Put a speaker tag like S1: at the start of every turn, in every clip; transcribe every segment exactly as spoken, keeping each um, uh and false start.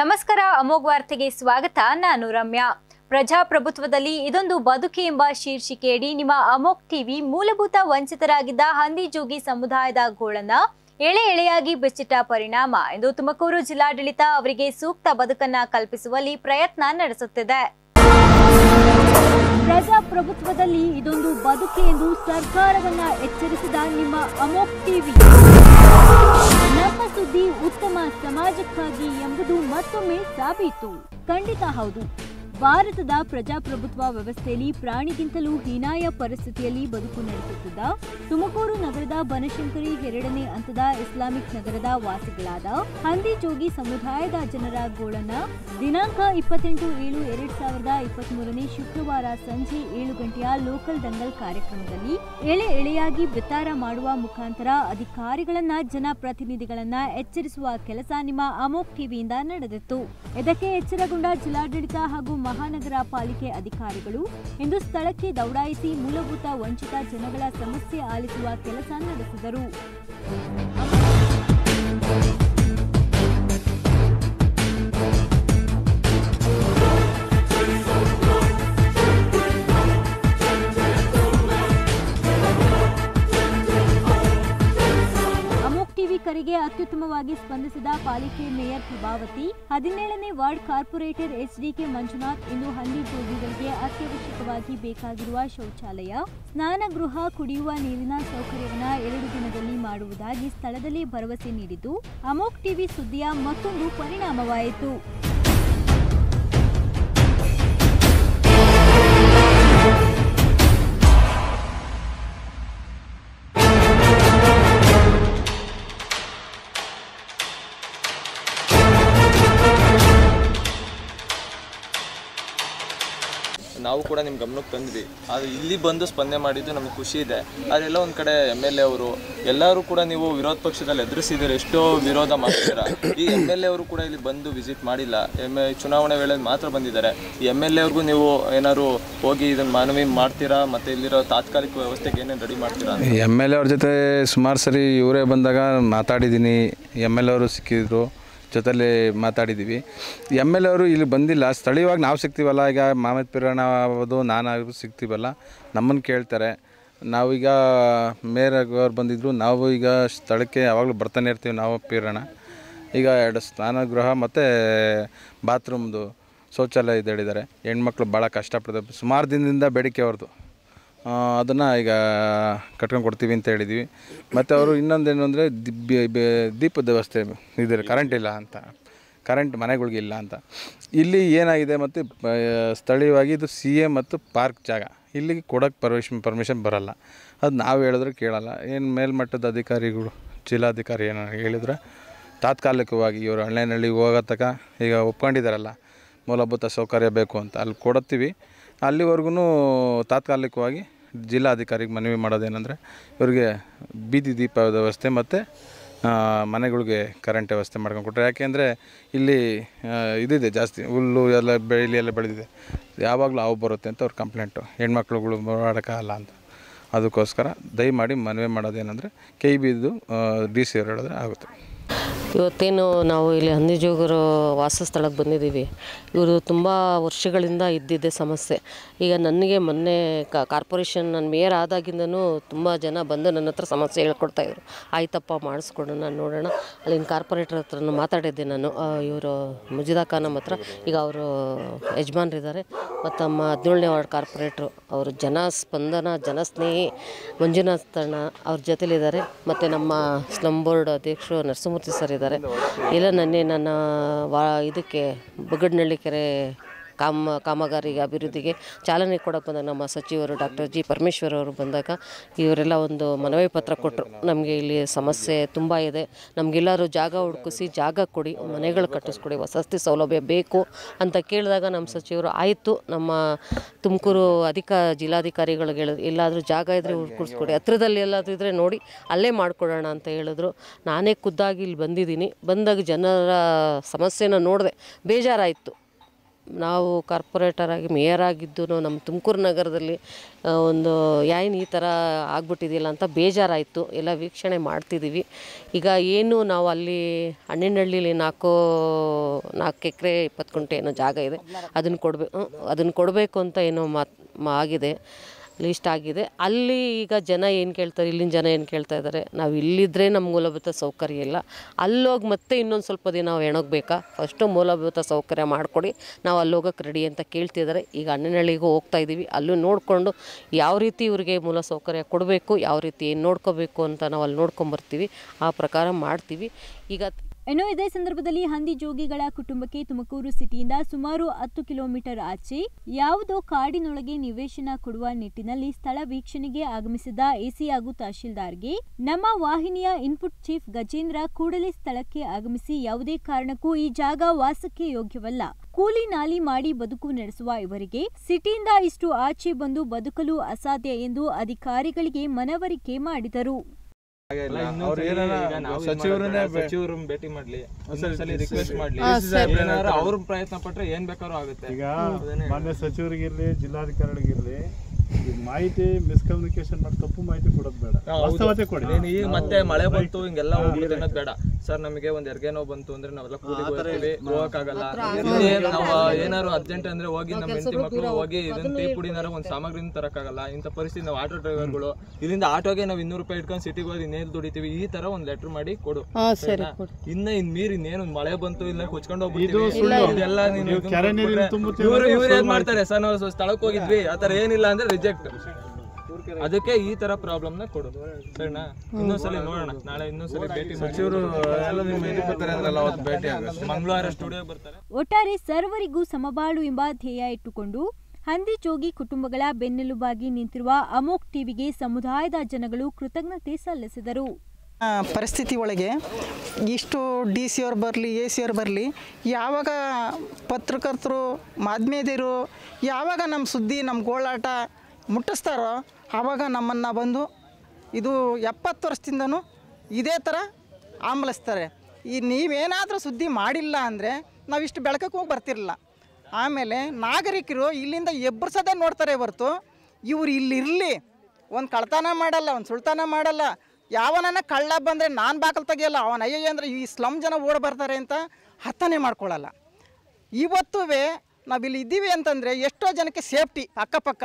S1: ನಮಸ್ಕಾರ ಅಮೋಘ್ ವಾರ್ತೆಗೆ ಸ್ವಾಗತ. ನಾನು ರಮ್ಯಾ. ಪ್ರಜಾಪ್ರಭುತ್ವದಲ್ಲಿ ಇದೊಂದು ಬದುಕಿ ಎಂಬ ಶೀರ್ಷಿಕೆಯಡಿ ನಿಮ್ಮ ಅಮೋಘ್ ಟಿವಿ ಮೂಲಭೂತ ವಂಚಿತರಾಗಿದ್ದ ಹಂದಿ ಜೋಗಿ ಸಮುದಾಯದ ಗೋಳನ್ನ ಎಳೆ ಎಳೆಯಾಗಿ ಬಿಚ್ಚಿಟ್ಟ ಪರಿಣಾಮ ಇಂದು ತುಮಕೂರು ಜಿಲ್ಲಾಡಳಿತ ಅವರಿಗೆ ಸೂಕ್ತ ಬದುಕನ್ನ ಕಲ್ಪಿಸುವಲ್ಲಿ ಪ್ರಯತ್ನ ನಡೆಸುತ್ತಿದೆ. ಪ್ರಜಾಪ್ರಭುತ್ವದಲ್ಲಿ ಇದೊಂದು ಬದುಕಿ ಎಂದು ಸರ್ಕಾರವನ್ನ ಎಚ್ಚರಿಸಿದ ನಿಮ್ಮ ಅಮೋಘ್ ಟಿವಿ ನಮ್ಮ ಸುದ್ದಿ ಉತ್ತಮ ಸಮಾಜಕ್ಕಾಗಿ ಎಂಬುದು ಮತ್ತೊಮ್ಮೆ ಸಾಬೀತು. ಖಂಡಿತ ಹೌದು. ಭಾರತದ ಪ್ರಜಾಪ್ರಭುತ್ವ ವ್ಯವಸ್ಥೆಯಲ್ಲಿ ಪ್ರಾಣಿಗಿಂತಲೂ ಹೀನಾಯ ಪರಿಸ್ಥಿತಿಯಲ್ಲಿ ಬದುಕು ನಡೆಸುತ್ತಿದ್ದ ತುಮಕೂರು ನಗರದ ಬನಶಂಕರಿ ಎರಡನೇ ಹಂತದ ಇಸ್ಲಾಮಿಕ್ ನಗರದ ವಾಸಿಗಳಾದ ಹಂದಿ ಜೋಗಿ ಸಮುದಾಯದ ಜನರ ಗೋಳನ್ನ ದಿನಾಂಕ ಇಪ್ಪತ್ತೆಂಟು ಏಳು ಎರಡ್ ಸಾವಿರದ ಇಪ್ಪತ್ತ್ ಮೂರನೇ ಶುಕ್ರವಾರ ಸಂಜೆ ಏಳು ಗಂಟೆಯ ಲೋಕಲ್ ದಂಗಲ್ ಕಾರ್ಯಕ್ರಮದಲ್ಲಿ ಎಳೆ ಎಳೆಯಾಗಿ ಬಿತ್ತಾರ ಮಾಡುವ ಮುಖಾಂತರ ಅಧಿಕಾರಿಗಳನ್ನ ಜನಪ್ರತಿನಿಧಿಗಳನ್ನ ಎಚ್ಚರಿಸುವ ಕೆಲಸ ನಿಮ್ಮ ಅಮೋಘ್ ಟಿವಿಯಿಂದ ನಡೆದಿತ್ತು. ಇದಕ್ಕೆ ಎಚ್ಚರಗೊಂಡ ಜಿಲ್ಲಾಡಳಿತ ಹಾಗೂ ಮಹಾನಗರ ಪಾಲಿಕೆ ಅಧಿಕಾರಿಗಳು ಇಂದು ಸ್ಥಳಕ್ಕೆ ದೌಡಾಯಿಸಿ ಮೂಲಭೂತ ವಂಚಿತ ಜನಗಳ ಸಮಸ್ಯೆ ಆಲಿಸುವ ಕೆಲಸ ನಡೆಸಿದರು. ಕರೆಗೆ ಅತ್ಯುತ್ತಮವಾಗಿ ಸ್ಪಂದಿಸಿದ ಪಾಲಿಕೆ ಮೇಯರ್ ಪ್ರಭಾವತಿ, ಹದಿನೇಳನೇ ವಾರ್ಡ್ ಕಾರ್ಪೊರೇಟರ್ ಎಚ್ಡಿಕೆ ಮಂಜುನಾಥ್ ಇಂದು ಹಂದಿ ಜೋಗಿಗಳಿಗೆ ಅತ್ಯವಶ್ಯಕವಾಗಿ ಬೇಕಾಗಿರುವ ಶೌಚಾಲಯ, ಸ್ನಾನಗೃಹ, ಕುಡಿಯುವ ನೀರಿನ ಸೌಕರ್ಯವನ್ನ ಎರಡು ದಿನದಲ್ಲಿ ಮಾಡುವುದಾಗಿ ಸ್ಥಳದಲ್ಲಿ ಭರವಸೆ ನೀಡಿದ್ದು ಅಮೋಘ್ ಟಿವಿ ಸುದ್ದಿಯ ಮತ್ತೊಂದು ಪರಿಣಾಮವಾಯಿತು.
S2: ನಾವು ಕೂಡ ನಿಮ್ಮ ಗಮನಕ್ಕೆ ತಂದ್ವಿ. ಆದರೆ ಇಲ್ಲಿ ಬಂದು ಸ್ಪಂದನೆ ಮಾಡಿದ್ದು ನಮಗೆ ಖುಷಿ ಇದೆ. ಅದೆಲ್ಲ ಒಂದು ಕಡೆ ಎಮ್ ಎಲ್ ಎ ಅವರು ಎಲ್ಲರೂ ಕೂಡ ನೀವು ವಿರೋಧ ಪಕ್ಷದಲ್ಲಿ ಎದುರಿಸಿದ್ದೀರಿ, ಎಷ್ಟೋ ವಿರೋಧ ಮಾಡ್ತೀರಾ. ಈ ಎಮ್ ಎಲ್ ಎ ಅವರು ಕೂಡ ಇಲ್ಲಿ ಬಂದು ವಿಸಿಟ್ ಮಾಡಿಲ್ಲ. ಎಮ್ ಎ ಚುನಾವಣೆ ವೇಳೆಯಲ್ಲಿ ಮಾತ್ರ ಬಂದಿದ್ದಾರೆ. ಈ ಎಮ್ ಎಲ್ ಎ ಅವ್ರಿಗೂ ನೀವು ಏನಾದ್ರು ಹೋಗಿ ಇದನ್ನು ಮನವಿ ಮಾಡ್ತೀರಾ? ಮತ್ತು ಇಲ್ಲಿರೋ ತಾತ್ಕಾಲಿಕ ವ್ಯವಸ್ಥೆಗೆ ಏನೇನು ರೆಡಿ ಮಾಡ್ತೀರಾ?
S3: ಎಮ್ ಎಲ್ ಎ ಅವ್ರ ಜೊತೆ ಸುಮಾರು ಸರಿ ಇವರೇ ಬಂದಾಗ ಮಾತಾಡಿದ್ದೀನಿ. ಎಮ್ ಎಲ್ ಎ ಅವರು ಸಿಕ್ಕಿದ್ರು, ಜೊತೆಲಿ ಮಾತಾಡಿದ್ದೀವಿ. ಎಮ್ ಎಲ್ ಎ ಅವರು ಇಲ್ಲಿ ಬಂದಿಲ್ಲ. ಸ್ಥಳೀಯವಾಗಿ ನಾವು ಸಿಗ್ತೀವಲ್ಲ, ಈಗ ಮಹಮ್ಮದ್ ಪೀರಣ್ಣ ಆಗೋದು ನಾನಾಗೂ ಸಿಗ್ತೀವಲ್ಲ, ನಮ್ಮನ್ನು ಕೇಳ್ತಾರೆ. ನಾವೀಗ ಮೇಯರ್ ಅವ್ರು ಬಂದಿದ್ದರು, ನಾವು ಈಗ ಸ್ಥಳಕ್ಕೆ ಯಾವಾಗಲೂ ಬರ್ತಾನೆ ಇರ್ತೀವಿ. ನಾವು ಪೀರಣ್ಣ ಈಗ ಎರಡು ಸ್ನಾನಗೃಹ ಮತ್ತು ಬಾತ್ರೂಮ್ದು ಶೌಚಾಲಯ ಇದು ಹೇಳಿದ್ದಾರೆ. ಹೆಣ್ಮಕ್ಳು ಭಾಳ ಕಷ್ಟಪಡ್ತಾರೆ, ಸುಮಾರು ದಿನದಿಂದ ಬೇಡಿಕೆ ಅವ್ರದ್ದು. ಅದನ್ನು ಈಗ ಕಟ್ಕೊಂಡು ಕೊಡ್ತೀವಿ ಅಂತ ಹೇಳಿದ್ವಿ. ಮತ್ತು ಅವರು ಇನ್ನೊಂದೇನು ಅಂದರೆ ದೀಪದ ವ್ಯವಸ್ಥೆ ಇದೆ, ಕರೆಂಟ್ ಇಲ್ಲ ಅಂತ, ಕರೆಂಟ್ ಮನೆಗಳಿಗಿಲ್ಲ ಅಂತ. ಇಲ್ಲಿ ಏನಾಗಿದೆ ಮತ್ತು ಸ್ಥಳೀಯವಾಗಿ ಇದು ಸಿ ಎ ಮತ್ತು ಪಾರ್ಕ್ ಜಾಗ, ಇಲ್ಲಿಗೆ ಕೊಡೋಕ್ಕೆ ಪರ್ಮಿಷನ್ ಪರ್ಮಿಷನ್ ಬರೋಲ್ಲ. ಅದು ನಾವು ಹೇಳಿದ್ರೆ ಕೇಳೋಲ್ಲ. ಏನು ಮೇಲ್ಮಟ್ಟದ ಅಧಿಕಾರಿಗಳು, ಜಿಲ್ಲಾಧಿಕಾರಿ ಏನೋ ಹೇಳಿದ್ರೆ ತಾತ್ಕಾಲಿಕವಾಗಿ ಇವರು ಹಳ್ಳಿನಳ್ಳಿಗೆ ಹೋಗೋ ತನಕ ಈಗ ಒಪ್ಕೊಂಡಿದ್ದಾರಲ್ಲ, ಮೂಲಭೂತ ಸೌಕರ್ಯ ಬೇಕು ಅಂತ, ಅಲ್ಲಿ ಕೊಡುತ್ತೀವಿ. ಅಲ್ಲಿವರೆಗೂ ತಾತ್ಕಾಲಿಕವಾಗಿ ಜಿಲ್ಲಾಧಿಕಾರಿಗೆ ಮನವಿ ಮಾಡೋದೇನೆಂದರೆ ಇವರಿಗೆ ಬೀದಿ ದೀಪ ವ್ಯವಸ್ಥೆ ಮತ್ತು ಮನೆಗಳಿಗೆ ಕರೆಂಟ್ ವ್ಯವಸ್ಥೆ ಮಾಡ್ಕೊಂಡು ಕೊಟ್ಟರೆ. ಯಾಕೆಂದರೆ ಇಲ್ಲಿ ಇದಿದೆ ಜಾಸ್ತಿ, ಹುಲ್ಲು ಎಲ್ಲ ಬೆಳೆ ಎಲ್ಲ ಬೆಳೆದಿದೆ, ಯಾವಾಗಲೂ ಹಾವು ಬರುತ್ತೆ ಅಂತ ಅವ್ರ ಕಂಪ್ಲೇಂಟು. ಹೆಣ್ಮಕ್ಳುಗಳು ಓಡಾಡೋಕ್ಕಾಗಲ್ಲ ಅಂತ. ಅದಕ್ಕೋಸ್ಕರ ದಯಮಾಡಿ ಮನವಿ ಮಾಡೋದೇನೆಂದರೆ ಕೆ ಇ ಬಿದು ಡಿ ಸಿ ಅವ್ರು ಹೇಳಿದ್ರೆ ಆಗುತ್ತೆ.
S4: ಇವತ್ತೇನು ನಾವು ಇಲ್ಲಿ ಹಂದಿಜೋಗರ ವಾಸಸ್ಥಳಕ್ಕೆ ಬಂದಿದ್ದೀವಿ. ಇವರು ತುಂಬ ವರ್ಷಗಳಿಂದ ಇದ್ದಿದ್ದೆ ಸಮಸ್ಯೆ. ಈಗ ನನಗೆ ಮೊನ್ನೆ ಕಾರ್ಪೊರೇಷನ್ ನಾನು ಮೇಯರ್ ಆದಾಗಿಂದನೂ ತುಂಬ ಜನ ಬಂದು ನನ್ನ ಹತ್ರ ಸಮಸ್ಯೆ ಹೇಳ್ಕೊಡ್ತಾಯಿದ್ರು. ಆಯ್ತಪ್ಪ ಮಾಡಿಸ್ಕೊಡೋಣ, ನೋಡೋಣ. ಅಲ್ಲಿನ ಕಾರ್ಪೊರೇಟರ್ ಹತ್ರನೂ ಮಾತಾಡಿದ್ದೆ ನಾನು, ಇವರು ಮುಜಿದಾ ಖಾನ್ ನಮ್ಮ ಹತ್ರ. ಈಗ ಅವರು ಯಜಮಾನ್ರಿದ್ದಾರೆ. ಮತ್ತು ನಮ್ಮ ಹದಿನೇಳನೇ ವಾರ್ಡ್ ಕಾರ್ಪೊರೇಟ್ರು ಅವರು ಜನ ಸ್ಪಂದನ ಜನಸ್ನೇಹಿ ಮಂಜುನಾಥ್ ಅಣ್ಣ ಅವ್ರ ಜೊತೆಲಿದ್ದಾರೆ. ಮತ್ತು ನಮ್ಮ ಸ್ಲಮ್ ಬೋರ್ಡ್ ಅಧ್ಯಕ್ಷರು ನರಸಿಂಹಮೂರ್ತಿ ಸರ್ ಇದ್ದಾರೆ. ಇಲ್ಲ ನನ್ನೆ ನನ್ನ ವಾ ಇದಕ್ಕೆ ಬಗಡ್ನಳ್ಳಿ ಕೆರೆ ಕಾಮ ಕಾಮಗಾರಿಗೆ ಅಭಿವೃದ್ಧಿಗೆ ಚಾಲನೆ ಕೊಡೋಕೆ ಬಂದಾಗ ನಮ್ಮ ಸಚಿವರು ಡಾಕ್ಟರ್ ಜಿ ಪರಮೇಶ್ವರ್ ಅವರು ಬಂದಾಗ ಇವರೆಲ್ಲ ಒಂದು ಮನವಿ ಪತ್ರ ಕೊಟ್ಟರು. ನಮಗೆ ಇಲ್ಲಿ ಸಮಸ್ಯೆ ತುಂಬ ಇದೆ, ನಮಗೆಲ್ಲರೂ ಜಾಗ ಹುಡುಕಿಸಿ ಜಾಗ ಕೊಡಿ, ಮನೆಗಳು ಕಟ್ಟಿಸ್ಕೊಡಿ, ವಸತಿ ಸೌಲಭ್ಯ ಬೇಕು ಅಂತ ಕೇಳಿದಾಗ ನಮ್ಮ ಸಚಿವರು ಆಯಿತು, ನಮ್ಮ ತುಮಕೂರು ಅಧಿಕ ಜಿಲ್ಲಾಧಿಕಾರಿಗಳಿಗೆ ಹೇಳಿದ್ರು, ಎಲ್ಲಾದರೂ ಜಾಗ ಇದ್ದರೆ ಹುಡುಕಿಸ್ಕೊಡಿ, ಹತ್ರದಲ್ಲಿ ಎಲ್ಲಾದರೂ ಇದ್ದರೆ ನೋಡಿ ಅಲ್ಲೇ ಮಾಡಿಕೊಡೋಣ ಅಂತ ಹೇಳಿದ್ರು. ನಾನೇ ಖುದ್ದಾಗಿ ಇಲ್ಲಿ ಬಂದಿದ್ದೀನಿ. ಬಂದಾಗ ಜನರ ಸಮಸ್ಯೆನ ನೋಡಿದೆ, ಬೇಜಾರಾಯಿತು. ನಾವು ಕಾರ್ಪೊರೇಟರಾಗಿ ಮೇಯರ್ ಆಗಿದ್ದು ನಮ್ಮ ತುಮಕೂರು ನಗರದಲ್ಲಿ ಒಂದು ಏನು ಈ ಥರ ಆಗ್ಬಿಟ್ಟಿದೆಯಲ್ಲ ಅಂತ ಬೇಜಾರಾಯಿತು. ಎಲ್ಲ ವೀಕ್ಷಣೆ ಮಾಡ್ತಿದ್ದೀವಿ. ಈಗ ಏನು ನಾವು ಅಲ್ಲಿ ಹಣ್ಣಿನಹಳ್ಳಿಲಿ ನಾಲ್ಕು ನಾಲ್ಕು ಎಕರೆ ಇಪ್ಪತ್ತು ಗುಂಟೆ ಏನೋ ಜಾಗ ಇದೆ, ಅದನ್ನು ಕೊಡಬೇಕು ಅದನ್ನು ಕೊಡಬೇಕು ಅಂತ ಏನೋ ಮಾತು ಆಗಿದೆ, ಲಿಸ್ಟ್ ಆಗಿದೆ. ಅಲ್ಲಿ ಈಗ ಜನ ಏನು ಕೇಳ್ತಾರೆ, ಇಲ್ಲಿನ ಜನ ಏನು ಕೇಳ್ತಾ ಇದ್ದಾರೆ, ನಾವು ಇಲ್ಲಿದ್ದರೆ ನಮ್ಮ ಮೂಲಭೂತ ಸೌಕರ್ಯ ಇಲ್ಲ, ಅಲ್ಲೋಗಿ ಮತ್ತೆ ಇನ್ನೊಂದು ಸ್ವಲ್ಪ ದಿನ ನಾವು ಎಣೋಗ್ಬೇಕಾ, ಫಸ್ಟು ಮೂಲಭೂತ ಸೌಕರ್ಯ ಮಾಡಿಕೊಡಿ, ನಾವು ಅಲ್ಲೋಗಕ್ಕೆ ರೆಡಿ ಅಂತ ಕೇಳ್ತಿದ್ದಾರೆ. ಈಗ ಹಣ್ಣಿನಹಳ್ಳಿಗೂ ಹೋಗ್ತಾ ಇದ್ದೀವಿ, ಅಲ್ಲೂ ನೋಡಿಕೊಂಡು ಯಾವ ರೀತಿ ಇವ್ರಿಗೆ ಮೂಲ ಸೌಕರ್ಯ ಕೊಡಬೇಕು, ಯಾವ ರೀತಿ ಏನು ನೋಡ್ಕೋಬೇಕು ಅಂತ ನಾವು ಅಲ್ಲಿ ನೋಡ್ಕೊಂಬರ್ತೀವಿ, ಆ ಪ್ರಕಾರ ಮಾಡ್ತೀವಿ. ಈಗ
S1: ಇನ್ನು ಇದೇ ಸಂದರ್ಭದಲ್ಲಿ ಹಂದಿ ಜೋಗಿಗಳ ಕುಟುಂಬಕ್ಕೆ ತುಮಕೂರು ಸಿಟಿಯಿಂದ ಸುಮಾರು ಹತ್ತು ಕಿಲೋಮೀಟರ್ ಆಚೆ ಯಾವುದೋ ಕಾಡಿನೊಳಗೆ ನಿವೇಶನ ಕೊಡುವ ನಿಟ್ಟಿನಲ್ಲಿ ಸ್ಥಳ ವೀಕ್ಷಣೆಗೆ ಆಗಮಿಸಿದ ಎಸಿ ಹಾಗೂ ತಹಶೀಲ್ದಾರ್ಗೆ ನಮ್ಮ ವಾಹಿನಿಯ ಇನ್ಪುಟ್ ಚೀಫ್ ಗಜೇಂದ್ರ ಕೂಡಲೇ ಸ್ಥಳಕ್ಕೆ ಆಗಮಿಸಿ ಯಾವುದೇ ಕಾರಣಕ್ಕೂ ಈ ಜಾಗ ವಾಸಕ್ಕೆ ಯೋಗ್ಯವಲ್ಲ, ಕೂಲಿ ನಾಲಿ ಮಾಡಿ ಬದುಕು ನಡೆಸುವ ಇವರಿಗೆ ಸಿಟಿಯಿಂದ ಇಷ್ಟು ಆಚೆ ಬಂದು ಬದುಕಲು ಅಸಾಧ್ಯ ಎಂದು ಅಧಿಕಾರಿಗಳಿಗೆ ಮನವರಿಕೆ ಮಾಡಿದರು.
S2: ಸಚಿವರು ಭೇಟಿ ಮಾಡ್ಲಿ, ರಿಕ್ವೆಸ್ಟ್ ಮಾಡ್ಲಿ, ಅವ್ರ ಪ್ರಯತ್ನ ಪಟ್ರೆ ಏನ್ ಬೇಕಾದ್ರೂ ಆಗುತ್ತೆ.
S5: ಈಗ ಮಾನ್ಯ ಸಚಿವರಿಗಿರ್ಲಿ ಜಿಲ್ಲಾಧಿಕಾರಿಗಳಿಗಿರ್ಲಿ ಮಾಹಿತಿ ಮಿಸ್ಕಮ್ಯುನಿಕೇಶನ್ ಮಾಡಿ ತಪ್ಪು ಮಾಹಿತಿ ಕೊಡೋದು ಬೇಡ, ವಾಸ್ತವತೆ ಕೊಡಿ.
S2: ಈಗ ಮತ್ತೆ ಮಳೆ ಬಂತು ಹಿಂಗೆಲ್ಲ ಹೋಗ್ಬಿಟ್ಟು ಅನ್ನೋದು ಬೇಡ. ಸರ್ ನಮಗೆ ಒಂದ್ ಎರ್ಗೆ ನೋವು ಬಂತು ಅಂದ್ರೆ ನಾವೆಲ್ಲ ಕೂಲಿಗೆ ಹೋಗ್ತೀವಿ, ಹೋಗಕ್ಕಾಗಲ್ಲ. ನಾವು ಏನಾರು ಅರ್ಜೆಂಟ್ ಅಂದ್ರೆ ಹೋಗಿ ನಮ್ಮ ಹೆಂಡತಿ ಮಕ್ಕಳು ಹೋಗಿ ಇದನ್ನ ಟೀ ಪುಡಿನಾರ ಒಂದ್ ಸಾಮಗ್ರಿನ ತರಕ್ಕಾಗಲ್ಲ. ಇಂಥ ಪರಿಸ್ಥಿತಿ ನಾವು ಆಟೋ ಡ್ರೈವರ್ಗಳು ಇಲ್ಲಿಂದ ಆಟೋಗೆ ನಾವು ಇನ್ನೂರು ರೂಪಾಯಿ ಇಟ್ಕೊಂಡು ಸಿಟಿಗೆ ಹೋಗಿ ಇನ್ನೇನು ದುಡಿತೀವಿ. ಈ ತರ ಒಂದ್ ಲೆಟರ್ ಮಾಡಿ ಕೊಡು. ಇನ್ನ ಇನ್ ಮೀರಿ ಇನ್ನೇನು ಮಳೆ ಬಂತು ಇಲ್ಲ ಕೊಚ್ಕೊಂಡು ಹೋಗ್ಬಿಡ್ತೀವಿ ಇದೆಲ್ಲ ಇವ್ರು ಇವ್ರು ಏನ್ ಮಾಡ್ತಾರೆ ಸರ್, ನಾವು ಸ್ಥಳಕ್ಕೆ ಹೋಗಿದ್ವಿ ಆತರ ಏನಿಲ್ಲ ಅಂದ್ರೆ ರಿಜೆಕ್ಟ್. ಅದಕ್ಕೆ ಈ ತರ ಪ್ರಾಬ್ಲಮ್ ನ ಕೊಡು ಸರಿನಾ. ಇನ್ನೊಂದ್ಸಲಿ ನೋಡೋಣ, ನಾಳೆ ಇನ್ನೊಂದ್ಸಲಿ ಭೇಟಿ ಸಚಿವರು ಮಂಗಳವಾರ ಸ್ಟುಡಿಯೋಗೆ ಬರ್ತಾರೆ.
S1: ಒಟ್ಟಾರೆ ಸರ್ವರಿಗೂ ಸಮಬಾಳು ಎಂಬ ಧ್ಯೇಯ ಇಟ್ಟುಕೊಂಡು ಹಂದಿ ಜೋಗಿ ಕುಟುಂಬಗಳ ಬೆನ್ನೆಲುಬಾಗಿ ನಿಂತಿರುವ ಅಮೋಕ್ ಟಿವಿಗೆ ಸಮುದಾಯದ ಜನಗಳು ಕೃತಜ್ಞತೆ ಸಲ್ಲಿಸಿದರು.
S6: ಪರಿಸ್ಥಿತಿ ಒಳಗೆ ಇಷ್ಟು ಡಿ ಸಿ ಅವ್ರು ಬರಲಿ, ಎ ಸಿ ಅವ್ರು ಬರಲಿ, ಯಾವಾಗ ಪತ್ರಕರ್ತರು ಮಾಧ್ಯಮದವರು ಯಾವಾಗ ನಮ್ಮ ಸುದ್ದಿ ನಮ್ಮ ಗೋಳಾಟ ಮುಟ್ಟಿಸ್ತಾರೋ ಆವಾಗ ನಮ್ಮನ್ನು ಬಂದು ಇದು ಎಪ್ಪತ್ತು ವರ್ಷದಿಂದನೂ ಇದೇ ಥರ ಆಂಬಲಿಸ್ತಾರೆ. ಈ ನೀವೇನಾದರೂ ಸುದ್ದಿ ಮಾಡಿಲ್ಲ ಅಂದರೆ ನಾವಿಷ್ಟು ಬೆಳಕಕ್ಕೆ ಹೋಗಿ ಬರ್ತಿರಲಿಲ್ಲ. ಆಮೇಲೆ ನಾಗರಿಕರು ಇಲ್ಲಿಂದ ಎಬ್ಬರಿಸೋದೇ ನೋಡ್ತಾರೆ ಹೊರತು ಇವ್ರು ಇಲ್ಲಿರಲಿ ಒಂದು ಕಳ್ತನ ಮಾಡಲ್ಲ, ಒಂದು ಸುಳ್ತನ ಮಾಡಲ್ಲ. ಯಾವನ ಕಳ್ಳ ಬಂದರೆ ನಾನು ಬಾಕಲು ತೆಗಿಯಲ್ಲ, ಅವನ ಅಯ್ಯಯ್ಯ ಅಂದರೆ ಈ ಸ್ಲಮ್ ಜನ ಓಡಿ ಬರ್ತಾರೆ ಅಂತ ಹತ್ತನೆ ಮಾಡ್ಕೊಳ್ಳಲ್ಲ. ಇವತ್ತೂ ನಾವಿಲ್ಲಿ ಇದ್ದೀವಿ ಅಂತಂದರೆ ಎಷ್ಟೋ ಜನಕ್ಕೆ ಸೇಫ್ಟಿ ಅಕ್ಕಪಕ್ಕ.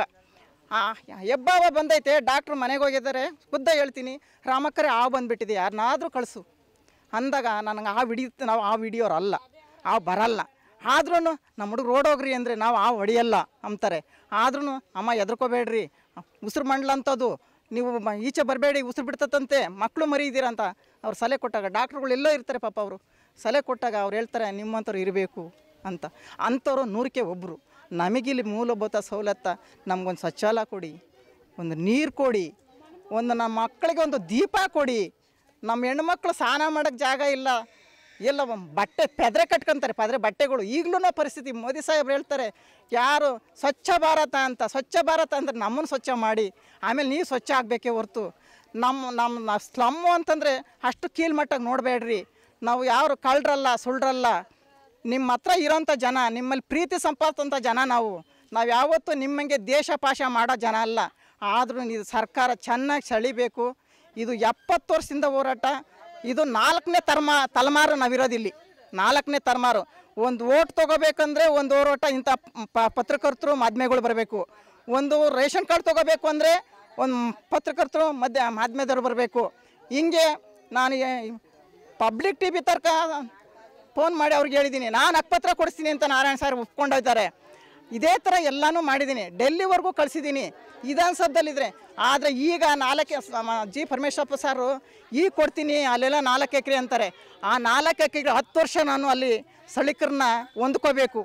S6: ಹೆಬ್ಬಾವ ಬಂದೈತೆ, ಡಾಕ್ಟ್ರು ಮನೆಗೆ ಹೋಗಿದ್ದಾರೆ, ಖುದ್ದ ಹೇಳ್ತೀನಿ ರಾಮಕ್ಕರೆ ಹಾವು ಬಂದುಬಿಟ್ಟಿದೆ, ಯಾರನ್ನಾದರೂ ಕಳಿಸು ಅಂದಾಗ ನನಗೆ ಆ ವಿಡಿಯೋ ನಾವು ಆ ವಿಡಿಯೋರಲ್ಲ, ಆ ಬರಲ್ಲ. ಆದ್ರೂ ನಮ್ಮ ಹುಡುಗ ರೋಡ್ ಹೋಗ್ರಿ ಅಂದರೆ ನಾವು ಆ ಹೊಡಿಯಲ್ಲ ಅಂತಾರೆ. ಆದ್ರೂ ಅಮ್ಮ ಎದ್ರಕೋಬೇಡ್ರಿ, ಉಸಿರು ಮಂಡಲ ಅಂತದ್ದು, ನೀವು ಈಚೆ ಬರಬೇಡಿ ಉಸಿರು ಬಿಡ್ತದಂತೆ, ಮಕ್ಕಳು ಮರಿ ಇದ್ದೀರಾ ಅಂತ ಅವ್ರು ಸಲಹೆ ಕೊಟ್ಟಾಗ ಡಾಕ್ಟ್ರುಗಳು ಎಲ್ಲೋ ಇರ್ತಾರೆ ಪಾಪ, ಅವರು ಸಲಹೆ ಕೊಟ್ಟಾಗ ಅವ್ರು ಹೇಳ್ತಾರೆ ನಿಮ್ಮಂಥವ್ರು ಇರಬೇಕು ಅಂತ. ಅಂಥವ್ರು ನೂರಕ್ಕೆ ಒಬ್ಬರು. ನಮಗಿಲ್ಲಿ ಮೂಲಭೂತ ಸವಲತ್ತು, ನಮಗೊಂದು ಶೌಚಾಲಯ ಕೊಡಿ, ಒಂದು ನೀರು ಕೊಡಿ, ಒಂದು ನಮ್ಮ ಮಕ್ಕಳಿಗೆ ಒಂದು ದೀಪ ಕೊಡಿ. ನಮ್ಮ ಹೆಣ್ಮಕ್ಳು ಸ್ನಾನ ಮಾಡೋಕ್ಕೆ ಜಾಗ ಇಲ್ಲ, ಎಲ್ಲ ಬಟ್ಟೆ ಪೆದ್ರೆ ಕಟ್ಕೊತಾರೆ, ಪೆದ್ರೆ ಬಟ್ಟೆಗಳು. ಈಗಲೂ ಪರಿಸ್ಥಿತಿ ಮೋದಿ ಸಾಹೇಬ್ರು ಹೇಳ್ತಾರೆ ಯಾರು ಸ್ವಚ್ಛ ಭಾರತ ಅಂತ. ಸ್ವಚ್ಛ ಭಾರತ ಅಂದರೆ ನಮ್ಮನ್ನು ಸ್ವಚ್ಛ ಮಾಡಿ ಆಮೇಲೆ ನೀವು ಸ್ವಚ್ಛ ಆಗಬೇಕೇ ಹೊರ್ತು ನಮ್ಮ ನಮ್ಮ ಸ್ಲಮ್ಮು ಅಂತಂದರೆ ಅಷ್ಟು ಕೀಳ್ಮಟ್ಟಾಗಿ ನೋಡಬೇಡ್ರಿ. ನಾವು ಯಾರು ಕಳ್ಳರಲ್ಲ ಸುಳ್ರಲ್ಲ, ನಿಮ್ಮ ಹತ್ರ ಇರೋಂಥ ಜನ, ನಿಮ್ಮಲ್ಲಿ ಪ್ರೀತಿ ಸಂಪಾದಂಥ ಜನ ನಾವು. ನಾವು ಯಾವತ್ತೂ ನಿಮ್ಮಂಗೆ ದೇಶ ಪಾಶ ಮಾಡೋ ಜನ ಅಲ್ಲ. ಆದರೂ ಇದು ಸರ್ಕಾರ ಚೆನ್ನಾಗಿ ಸೆಳಿಬೇಕು. ಇದು ಎಪ್ಪತ್ತು ವರ್ಷದಿಂದ ಹೋರಾಟ, ಇದು ನಾಲ್ಕನೇ ತರ್ಮ ತಲೆಮಾರು ನಾವಿರೋದಿಲ್ಲಿ, ನಾಲ್ಕನೇ ತಲೆಮಾರು. ಒಂದು ಓಟ್ ತೊಗೋಬೇಕಂದ್ರೆ ಒಂದು ಹೋರಾಟ ಇಂಥ ಪತ್ರಕರ್ತರು ಮಾಧ್ಯಮಗಳು ಬರಬೇಕು. ಒಂದು ರೇಷನ್ ಕಾರ್ಡ್ ತೊಗೋಬೇಕು ಅಂದರೆ ಒಂದು ಪತ್ರಕರ್ತರು ಮಧ್ಯ ಮಾಧ್ಯಮದವ್ರು ಬರಬೇಕು. ಹಿಂಗೆ ನಾನು ಪಬ್ಲಿಕ್ ಟಿ ವಿ ತರ್ಕ ಫೋನ್ ಮಾಡಿ ಅವ್ರಿಗೆ ಹೇಳಿದ್ದೀನಿ, ನಾನು ಹಕ್ಕುಪತ್ರ ಕೊಡಿಸ್ತೀನಿ ಅಂತ ನಾರಾಯಣ ಸರ್ ಒಪ್ಕೊಂಡಿದ್ದಾರೆ. ಇದೇ ಥರ ಎಲ್ಲನೂ ಮಾಡಿದ್ದೀನಿ, ಡೆಲ್ಲಿವರೆಗೂ ಕಳಿಸಿದ್ದೀನಿ ವಿಧಾನಸಭೆದಲ್ಲಿದ್ದರೆ. ಆದರೆ ಈಗ ನಾಲ್ಕು ಜಿ ಪರಮೇಶ್ವರಪ್ಪ ಸಾರು ಈಗ ಕೊಡ್ತೀನಿ ಅಲ್ಲೆಲ್ಲ ನಾಲ್ಕು ಎಕರೆ ಅಂತಾರೆ. ಆ ನಾಲ್ಕು ಎಕರೆ ಹತ್ತು ವರ್ಷ ನಾನು ಅಲ್ಲಿ ಸ್ಥಳೀಕರನ್ನ ಹೊಂದ್ಕೋಬೇಕು.